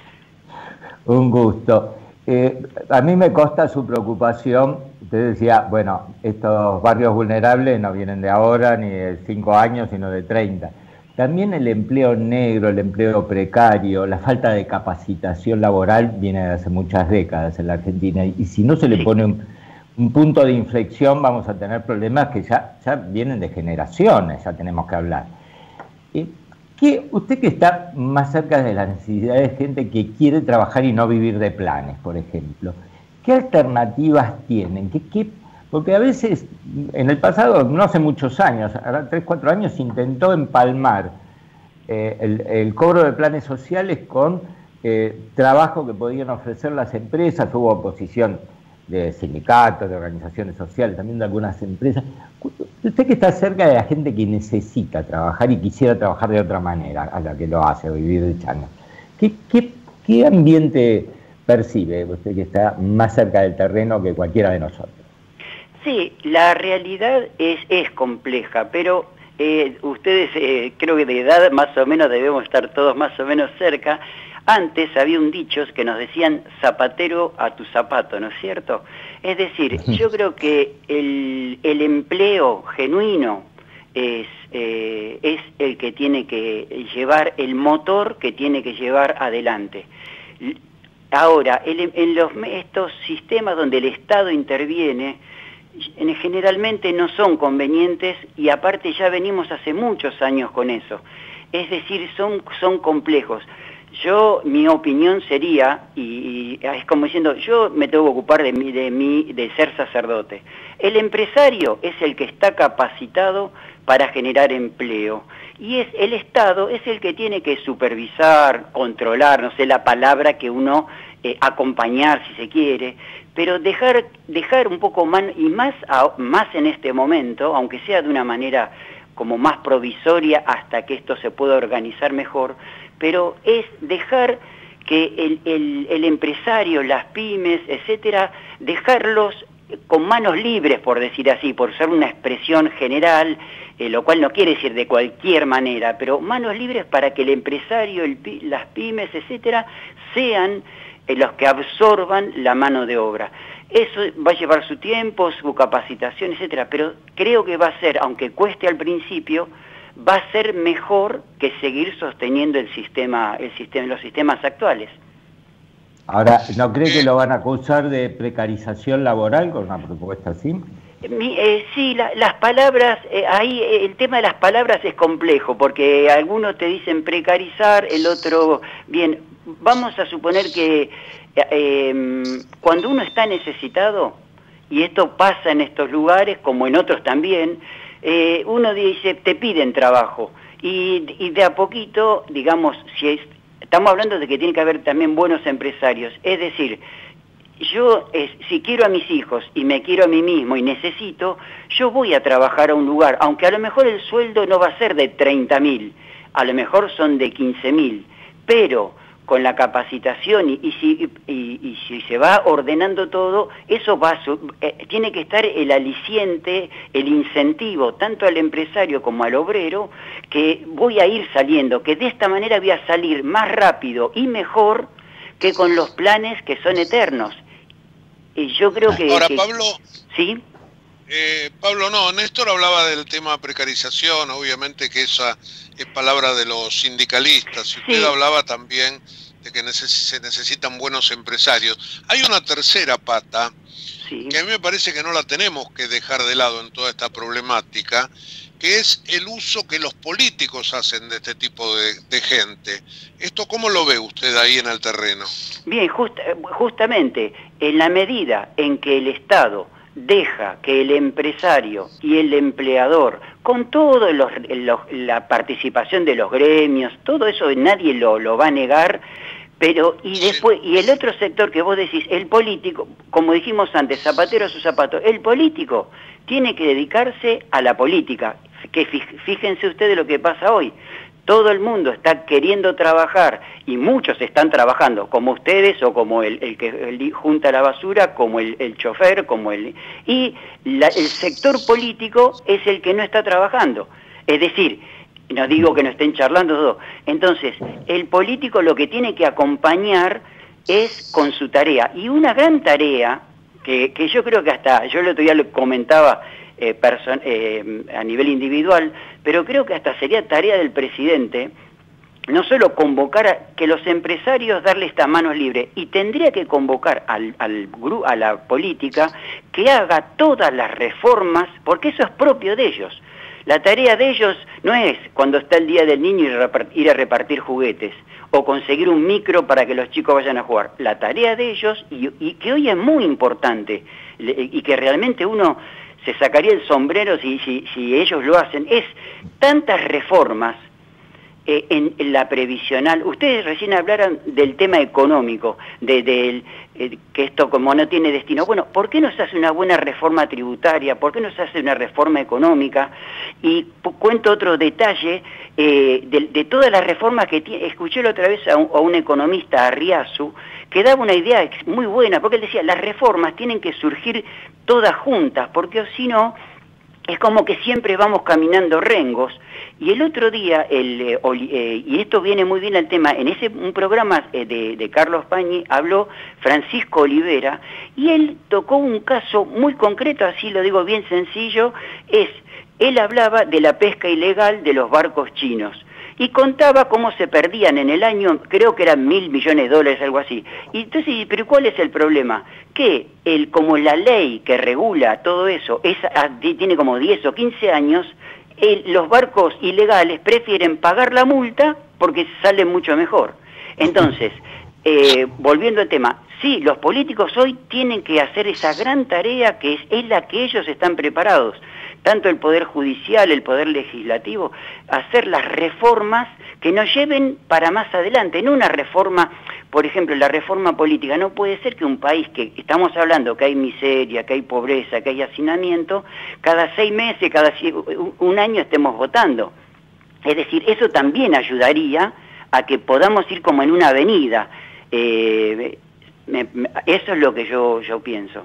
Un gusto. Eh, a mí me consta su preocupación. Usted decía, bueno, estos barrios vulnerables no vienen de ahora ni de cinco años, sino de treinta. También el empleo negro, el empleo precario, la falta de capacitación laboral viene de hace muchas décadas en la Argentina. Y si no se le pone un, un punto de inflexión, vamos a tener problemas que ya, ya vienen de generaciones, ya tenemos que hablar. Eh, ¿qué, usted que está más cerca de las necesidades de gente que quiere trabajar y no vivir de planes, por ejemplo, ¿qué alternativas tienen? ¿Qué, qué, porque a veces, en el pasado, no hace muchos años, ahora tres, cuatro años, se intentó empalmar eh, el, el cobro de planes sociales con eh, trabajo que podían ofrecer las empresas. Hubo oposición de sindicatos, de organizaciones sociales, también de algunas empresas. Usted que está cerca de la gente que necesita trabajar y quisiera trabajar de otra manera a la que lo hace, o vivir de chango, ¿qué, qué, qué ambiente percibe usted que está más cerca del terreno que cualquiera de nosotros? Sí, la realidad es, es compleja, pero eh, ustedes eh, creo que de edad más o menos debemos estar todos más o menos cerca. Antes había un dicho que nos decían zapatero a tu zapato, ¿no es cierto? Es decir, yo creo que el, el empleo genuino es, eh, es el que tiene que llevar, el motor que tiene que llevar adelante. Ahora, el, en los, estos sistemas donde el Estado interviene, generalmente no son convenientes y aparte ya venimos hace muchos años con eso. Es decir, son, son complejos. Yo, mi opinión sería, y, y es como diciendo, yo me tengo que ocupar de mí, de mí, de ser sacerdote. El empresario es el que está capacitado para generar empleo. Y es el Estado es el que tiene que supervisar, controlar, no sé la palabra que uno, eh, acompañar si se quiere, pero dejar, dejar un poco más, y más, a, más en este momento, aunque sea de una manera como más provisoria hasta que esto se pueda organizar mejor, pero es dejar que el, el, el empresario, las pymes, etcétera, dejarlos con manos libres, por decir así, por usar una expresión general, eh, lo cual no quiere decir de cualquier manera, pero manos libres para que el empresario, el, las pymes, etcétera, sean eh, los que absorban la mano de obra. Eso va a llevar su tiempo, su capacitación, etcétera, pero creo que va a ser, aunque cueste al principio, va a ser mejor que seguir sosteniendo el sistema, el sistema, los sistemas actuales. Ahora, ¿no cree que lo van a acusar de precarización laboral con una propuesta así? Mi, eh, sí, la, las palabras, eh, ahí eh, el tema de las palabras es complejo, porque algunos te dicen precarizar, el otro, bien, vamos a suponer que eh, cuando uno está necesitado, y esto pasa en estos lugares como en otros también, eh, uno dice, te piden trabajo, y, y de a poquito, digamos, si es, estamos hablando de que tiene que haber también buenos empresarios, es decir, yo eh, si quiero a mis hijos y me quiero a mí mismo y necesito, yo voy a trabajar a un lugar, aunque a lo mejor el sueldo no va a ser de treinta mil, a lo mejor son de quince mil, pero con la capacitación y, y, si, y, y si se va ordenando todo, eso va a su, eh, tiene que estar el aliciente, el incentivo, tanto al empresario como al obrero, que voy a ir saliendo, que de esta manera voy a salir más rápido y mejor que con los planes que son eternos. Y yo creo que... Ahora, que, Pablo... ¿Sí? Eh, Pablo, no, Néstor hablaba del tema precarización, obviamente que esa es palabra de los sindicalistas, y usted sí. hablaba también de que neces se necesitan buenos empresarios. Hay una tercera pata, sí. que a mí me parece que no la tenemos que dejar de lado en toda esta problemática, que es el uso que los políticos hacen de este tipo de, de gente. ¿Esto cómo lo ve usted ahí en el terreno? Bien, just, justamente, en la medida en que el Estado deja que el empresario y el empleador, con toda la participación de los gremios, todo eso nadie lo, lo va a negar, pero y después, y el otro sector que vos decís, el político, como dijimos antes, zapatero a su zapato, el político tiene que dedicarse a la política, que fíjense ustedes lo que pasa hoy. Todo el mundo está queriendo trabajar y muchos están trabajando, como ustedes o como el, el que el, junta la basura, como el, el chofer, como el... Y la, el sector político es el que no está trabajando. Es decir, no digo que no estén charlando todo. Entonces, el político lo que tiene que acompañar es con su tarea. Y una gran tarea, que, que yo creo que hasta, yo el otro día lo comentaba, Eh, eh, a nivel individual, pero creo que hasta sería tarea del presidente no solo convocar a que los empresarios darle estas manos libres, y tendría que convocar al, al, a la política que haga todas las reformas, porque eso es propio de ellos. La tarea de ellos no es cuando está el Día del Niño ir a repartir juguetes o conseguir un micro para que los chicos vayan a jugar. La tarea de ellos, y, y que hoy es muy importante, y que realmente uno se sacaría el sombrero si, si, si ellos lo hacen, es tantas reformas eh, en, en la previsional. Ustedes recién hablaron del tema económico, de, de eh, que esto como no tiene destino. Bueno, ¿por qué no se hace una buena reforma tributaria? ¿Por qué no se hace una reforma económica? Y cuento otro detalle eh, de, de todas las reformas que tiene. Escuché la otra vez a un, a un economista, a Riazu, que daba una idea muy buena, porque él decía, las reformas tienen que surgir todas juntas, porque si no, es como que siempre vamos caminando rengos. Y el otro día, el, eh, eh, y esto viene muy bien al tema, en ese un programa eh, de, de Carlos Pañi habló Francisco Olivera, y él tocó un caso muy concreto, así lo digo bien sencillo, es, él hablaba de la pesca ilegal de los barcos chinos, y contaba cómo se perdían en el año, creo que eran mil millones de dólares, algo así. Y entonces, ¿pero cuál es el problema? Que el, como la ley que regula todo eso es, tiene como diez o quince años, el, los barcos ilegales prefieren pagar la multa porque sale mucho mejor. Entonces, eh, volviendo al tema, sí, los políticos hoy tienen que hacer esa gran tarea que es, es la que ellos están preparados, tanto el Poder Judicial, el Poder Legislativo, hacer las reformas que nos lleven para más adelante, no una reforma, por ejemplo, la reforma política. No puede ser que un país que estamos hablando que hay miseria, que hay pobreza, que hay hacinamiento, cada seis meses, cada un año estemos votando. Es decir, eso también ayudaría a que podamos ir como en una avenida. Eh, me, me, eso es lo que yo, yo pienso.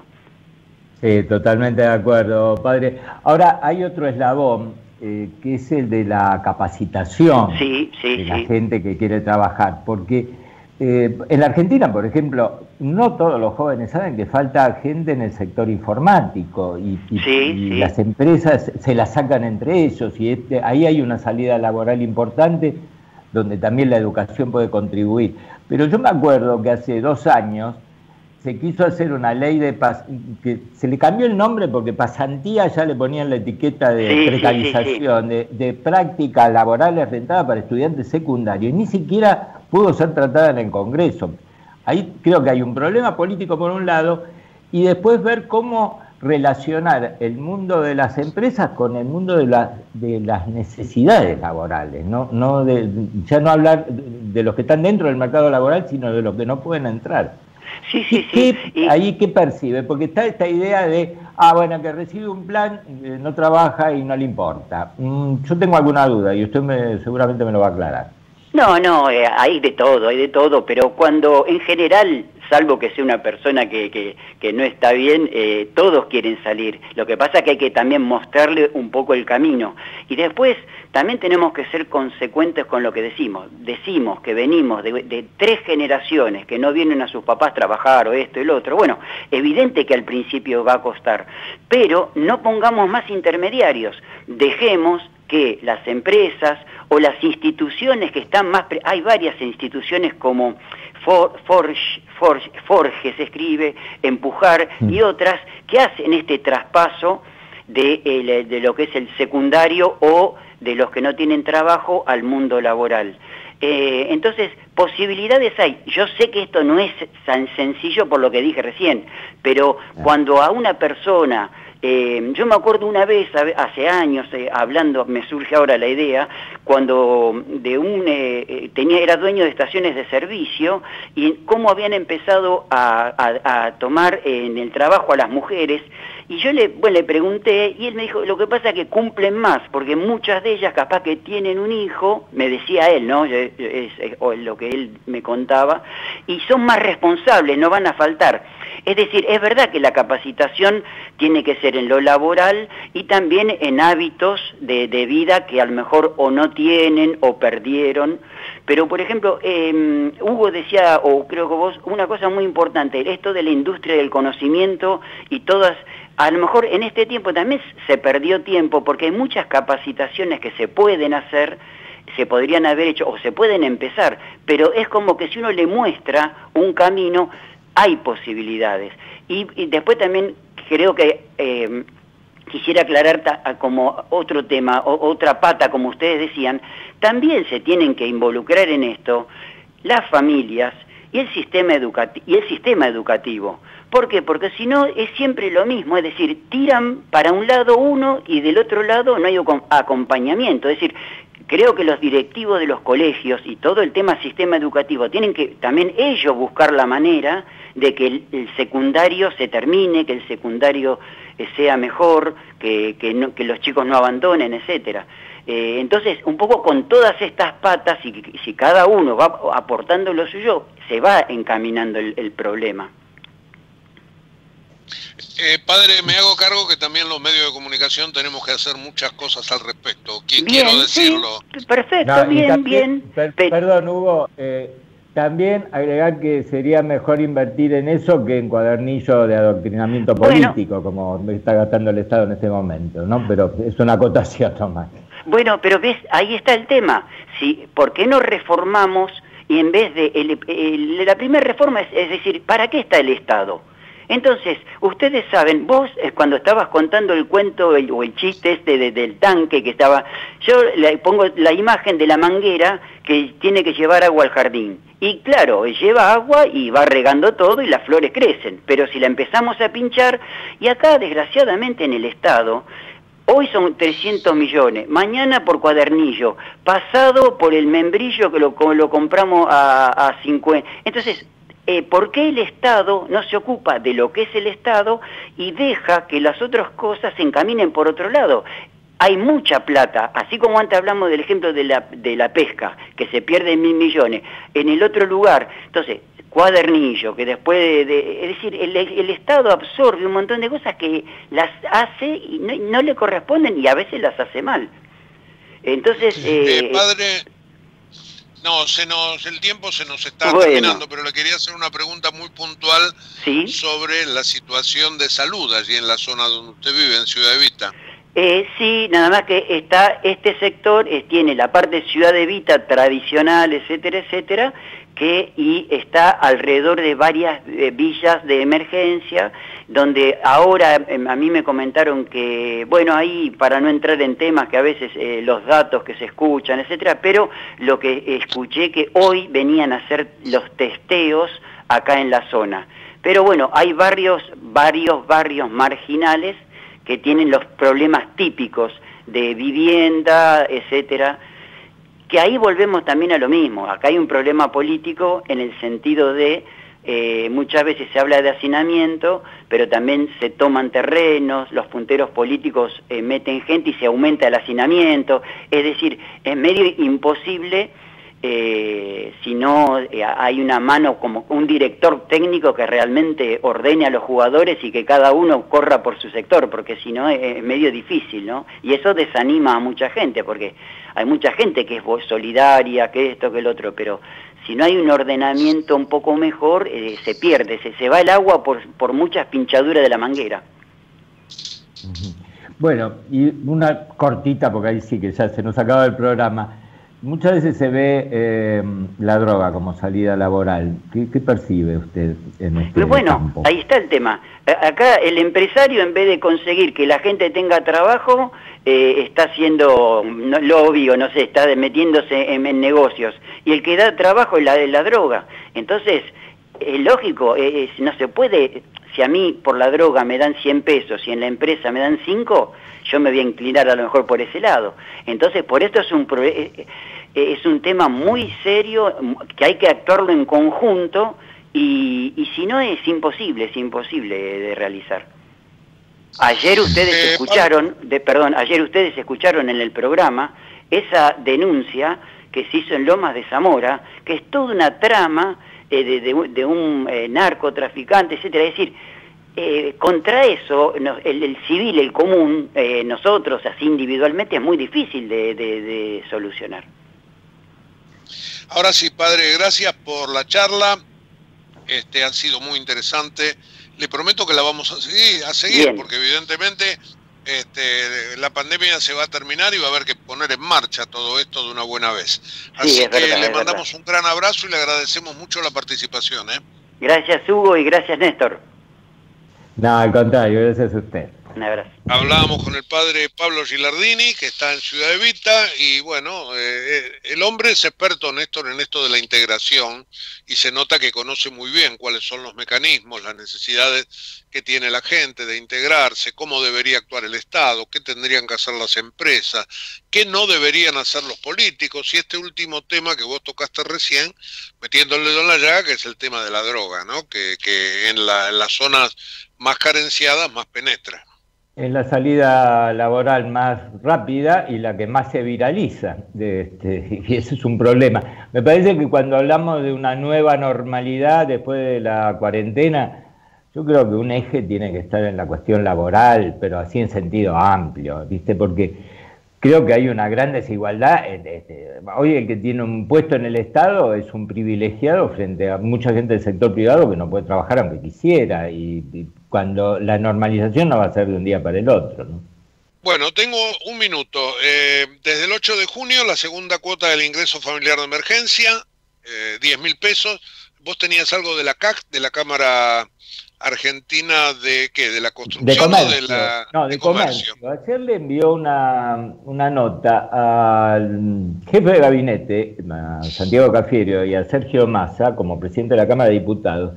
Sí, totalmente de acuerdo, padre. Ahora, hay otro eslabón, eh, que es el de la capacitación sí, sí, de la sí. gente que quiere trabajar, porque eh, en la Argentina, por ejemplo, no todos los jóvenes saben que falta gente en el sector informático, y, y, sí, y sí. las empresas se la sacan entre ellos, y este, ahí hay una salida laboral importante, donde también la educación puede contribuir. Pero yo me acuerdo que hace dos años, se quiso hacer una ley de pas que se le cambió el nombre porque pasantía ya le ponían la etiqueta de sí, precarización, sí, sí, sí. De, de prácticas laborales rentadas para estudiantes secundarios, y ni siquiera pudo ser tratada en el Congreso. Ahí creo que hay un problema político por un lado, y después ver cómo relacionar el mundo de las empresas con el mundo de, la, de las necesidades laborales, no, no de, ya no hablar de los que están dentro del mercado laboral, sino de los que no pueden entrar. Sí, sí, ¿Qué, sí. Y... ahí qué percibe? Porque está esta idea de, ah, bueno, que recibe un plan, eh, no trabaja y no le importa. Mm, yo tengo alguna duda y usted me, seguramente me lo va a aclarar. No, no, eh, hay de todo, hay de todo, pero cuando en general, salvo que sea una persona que, que, que no está bien, eh, todos quieren salir. Lo que pasa es que hay que también mostrarle un poco el camino. Y después también tenemos que ser consecuentes con lo que decimos. Decimos que venimos de, de tres generaciones que no vienen a sus papás a trabajar o esto y lo otro. Bueno, evidente que al principio va a costar, pero no pongamos más intermediarios. Dejemos que las empresas o las instituciones que están más... Pre hay varias instituciones como For, Forge, Forge, Forge se escribe, Empujar, y otras que hacen este traspaso de, el, de lo que es el secundario o de los que no tienen trabajo al mundo laboral. Eh, entonces, posibilidades hay. Yo sé que esto no es tan sencillo por lo que dije recién, pero cuando a una persona... Eh, yo me acuerdo una vez, hace años, eh, hablando, me surge ahora la idea, cuando de un eh, tenía era dueño de estaciones de servicio, y cómo habían empezado a, a, a tomar en el trabajo a las mujeres, y yo le, bueno, le pregunté, y él me dijo, lo que pasa es que cumplen más, porque muchas de ellas capaz que tienen un hijo, me decía él, ¿no? Es, es, es lo que él me contaba, y son más responsables, no van a faltar. Es decir, es verdad que la capacitación tiene que ser en lo laboral y también en hábitos de, de vida que a lo mejor o no tienen o perdieron. Pero, por ejemplo, eh, Hugo decía, o creo que vos, una cosa muy importante, esto de la industria del conocimiento y todas... A lo mejor en este tiempo también se perdió tiempo porque hay muchas capacitaciones que se pueden hacer se podrían haber hecho o se pueden empezar, pero es como que si uno le muestra un camino, hay posibilidades. Y, y después también creo que eh, quisiera aclarar ta, como otro tema, o, otra pata, como ustedes decían, también se tienen que involucrar en esto las familias y el sistema educativo, y el sistema educativo. ¿Por qué? Porque si no es siempre lo mismo, es decir, tiran para un lado uno y del otro lado no hay acompañamiento. Es decir, creo que los directivos de los colegios y todo el tema sistema educativo tienen que también ellos buscar la manera de que el, el secundario se termine, que el secundario eh, sea mejor, que, que, no, que los chicos no abandonen, etcétera. Eh, entonces, un poco con todas estas patas, y si, si cada uno va aportando lo suyo, se va encaminando el, el problema. Eh, padre, me hago cargo que también los medios de comunicación tenemos que hacer muchas cosas al respecto. Qui bien, quiero decirlo. Sí, perfecto, no, bien, también, bien. Per, perdón, Hugo, eh, también agregar que sería mejor invertir en eso que en cuadernillo de adoctrinamiento político, bueno, como me está gastando el Estado en este momento, ¿no? Pero es una acotación nomás. Bueno, pero ves, ahí está el tema. Si, ¿por qué no reformamos y en vez de... El, el, la primera reforma es, es decir, ¿para qué está el Estado? Entonces, ustedes saben, vos eh, cuando estabas contando el cuento el, o el chiste este de, del tanque que estaba, yo le pongo la imagen de la manguera que tiene que llevar agua al jardín. Y claro, lleva agua y va regando todo y las flores crecen, pero si la empezamos a pinchar, y acá desgraciadamente en el Estado, hoy son trescientos millones, mañana por cuadernillo, pasado por el membrillo que lo, lo compramos a, a cincuenta. Entonces, Eh, ¿por qué el Estado no se ocupa de lo que es el Estado y deja que las otras cosas se encaminen por otro lado? Hay mucha plata, así como antes hablamos del ejemplo de la, de la pesca, que se pierde mil millones, en el otro lugar, entonces, cuadernillo, que después de, de es decir, el, el Estado absorbe un montón de cosas que las hace y no, no le corresponden y a veces las hace mal. Entonces... Eh, eh, padre... No, se nos, el tiempo se nos está bueno. terminando, pero le quería hacer una pregunta muy puntual ¿Sí? sobre la situación de salud allí en la zona donde usted vive, en Ciudad Evita. Eh, sí, nada más que está este sector, eh, tiene la parte de Ciudad Evita tradicional, etcétera, etcétera, que y está alrededor de varias eh, villas de emergencia, donde ahora eh, a mí me comentaron que, bueno, ahí para no entrar en temas que a veces eh, los datos que se escuchan, etcétera, pero lo que escuché que hoy venían a hacer los testeos acá en la zona. Pero bueno, hay barrios, varios barrios marginales que tienen los problemas típicos de vivienda, etcétera, que ahí volvemos también a lo mismo. Acá hay un problema político en el sentido de, eh, muchas veces se habla de hacinamiento, pero también se toman terrenos, los punteros políticos eh, meten gente y se aumenta el hacinamiento. Es decir, es medio imposible eh, si no eh, hay una mano como un director técnico que realmente ordene a los jugadores y que cada uno corra por su sector, porque si no es, es medio difícil, ¿no? Y eso desanima a mucha gente, porque hay mucha gente que es solidaria, que esto, que el otro, pero si no hay un ordenamiento un poco mejor, eh, se pierde, se, se va el agua por, por muchas pinchaduras de la manguera. Bueno, y una cortita, porque ahí sí que ya se nos acaba el programa. Muchas veces se ve eh, la droga como salida laboral. ¿Qué, qué percibe usted en este Pero bueno, campo? Ahí está el tema. Acá el empresario, en vez de conseguir que la gente tenga trabajo, eh, está haciendo no, lobby o no sé, está metiéndose en, en negocios. Y el que da trabajo es la de la droga. Entonces, es lógico, es, no se puede... Si a mí por la droga me dan cien pesos y en la empresa me dan cinco, yo me voy a inclinar a lo mejor por ese lado. Entonces, por esto es un, es un tema muy serio, que hay que actuarlo en conjunto, y, y si no es imposible, es imposible de realizar. Ayer ustedes escucharon, de, perdón, ayer ustedes escucharon en el programa esa denuncia que se hizo en Lomas de Zamora, que es toda una trama eh, de, de, de un eh, narcotraficante, etcétera. Es decir, eh, contra eso, no, el, el civil, el común, eh, nosotros así individualmente es muy difícil de, de, de solucionar. Ahora sí, padre, gracias por la charla. Este ha sido muy interesante. Le prometo que la vamos a seguir, a seguir porque evidentemente Este, la pandemia se va a terminar y va a haber que poner en marcha todo esto de una buena vez. Así Sí, es que verdad, le es mandamos un gran abrazo y le agradecemos mucho la participación. ¿eh? Gracias, Hugo, y gracias, Néstor. No, al contrario, gracias a usted. Un abrazo. Hablábamos con el padre Pablo Gilardini, que está en Ciudad Evita, y bueno, eh, el hombre es experto, Néstor, en esto de la integración, y se nota que conoce muy bien cuáles son los mecanismos, las necesidades que tiene la gente de integrarse, cómo debería actuar el Estado, qué tendrían que hacer las empresas, qué no deberían hacer los políticos, y este último tema que vos tocaste recién, metiendo el dedo en la llaga, que es el tema de la droga, ¿no? que, que en, la, en las zonas más carenciadas más penetra. Es la salida laboral más rápida y la que más se viraliza, de este, y ese es un problema. Me parece que cuando hablamos de una nueva normalidad después de la cuarentena, yo creo que un eje tiene que estar en la cuestión laboral, pero así en sentido amplio, ¿viste? Porque creo que hay una gran desigualdad. Hoy el que tiene un puesto en el Estado es un privilegiado frente a mucha gente del sector privado que no puede trabajar aunque quisiera, y, y cuando la normalización no va a ser de un día para el otro, ¿no? Bueno, tengo un minuto. Eh, desde el ocho de junio, la segunda cuota del ingreso familiar de emergencia, eh, diez mil pesos. Vos tenías algo de la C A C, de la Cámara Argentina de ¿qué? ¿De la construcción de comercio, o de la no, de, de comercio. comercio? Ayer le envió una, una nota al jefe de gabinete, a Santiago Cafiero, y a Sergio Massa, como presidente de la Cámara de Diputados,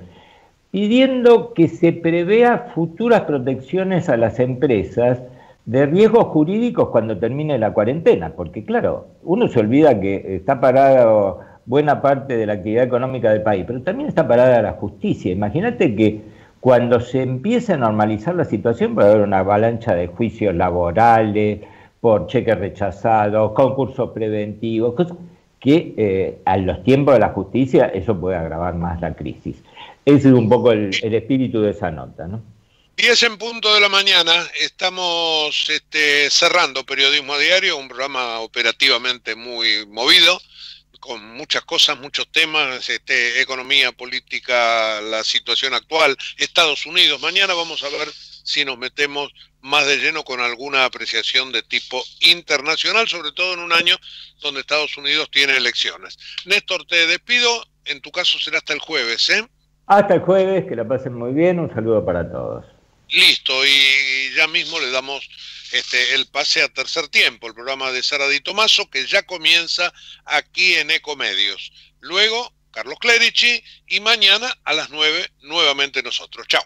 pidiendo que se prevea futuras protecciones a las empresas de riesgos jurídicos cuando termine la cuarentena, porque claro, uno se olvida que está parado buena parte de la actividad económica del país, pero también está parada la justicia. Imagínate que cuando se empiece a normalizar la situación va a haber una avalancha de juicios laborales, por cheques rechazados, concursos preventivos, cosas que eh, a los tiempos de la justicia eso puede agravar más la crisis. Ese es un poco el, el espíritu de esa nota, ¿no? diez en punto de la mañana, estamos este, cerrando Periodismo a Diario, un programa operativamente muy movido, con muchas cosas, muchos temas, este, economía, política, la situación actual, Estados Unidos. Mañana vamos a ver si nos metemos más de lleno con alguna apreciación de tipo internacional, sobre todo en un año donde Estados Unidos tiene elecciones. Néstor, te despido, en tu caso será hasta el jueves, ¿eh? Hasta el jueves, que la pasen muy bien, un saludo para todos. Listo, y ya mismo le damos este, el pase a Tercer Tiempo, el programa de Sara Di Tomaso, que ya comienza aquí en Ecomedios. Luego, Carlos Clerici, y mañana a las nueve, nuevamente nosotros. Chao.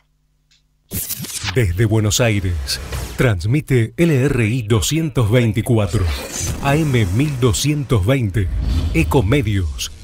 Desde Buenos Aires, transmite L R I doscientos veinticuatro, A M mil doscientos veinte, Ecomedios.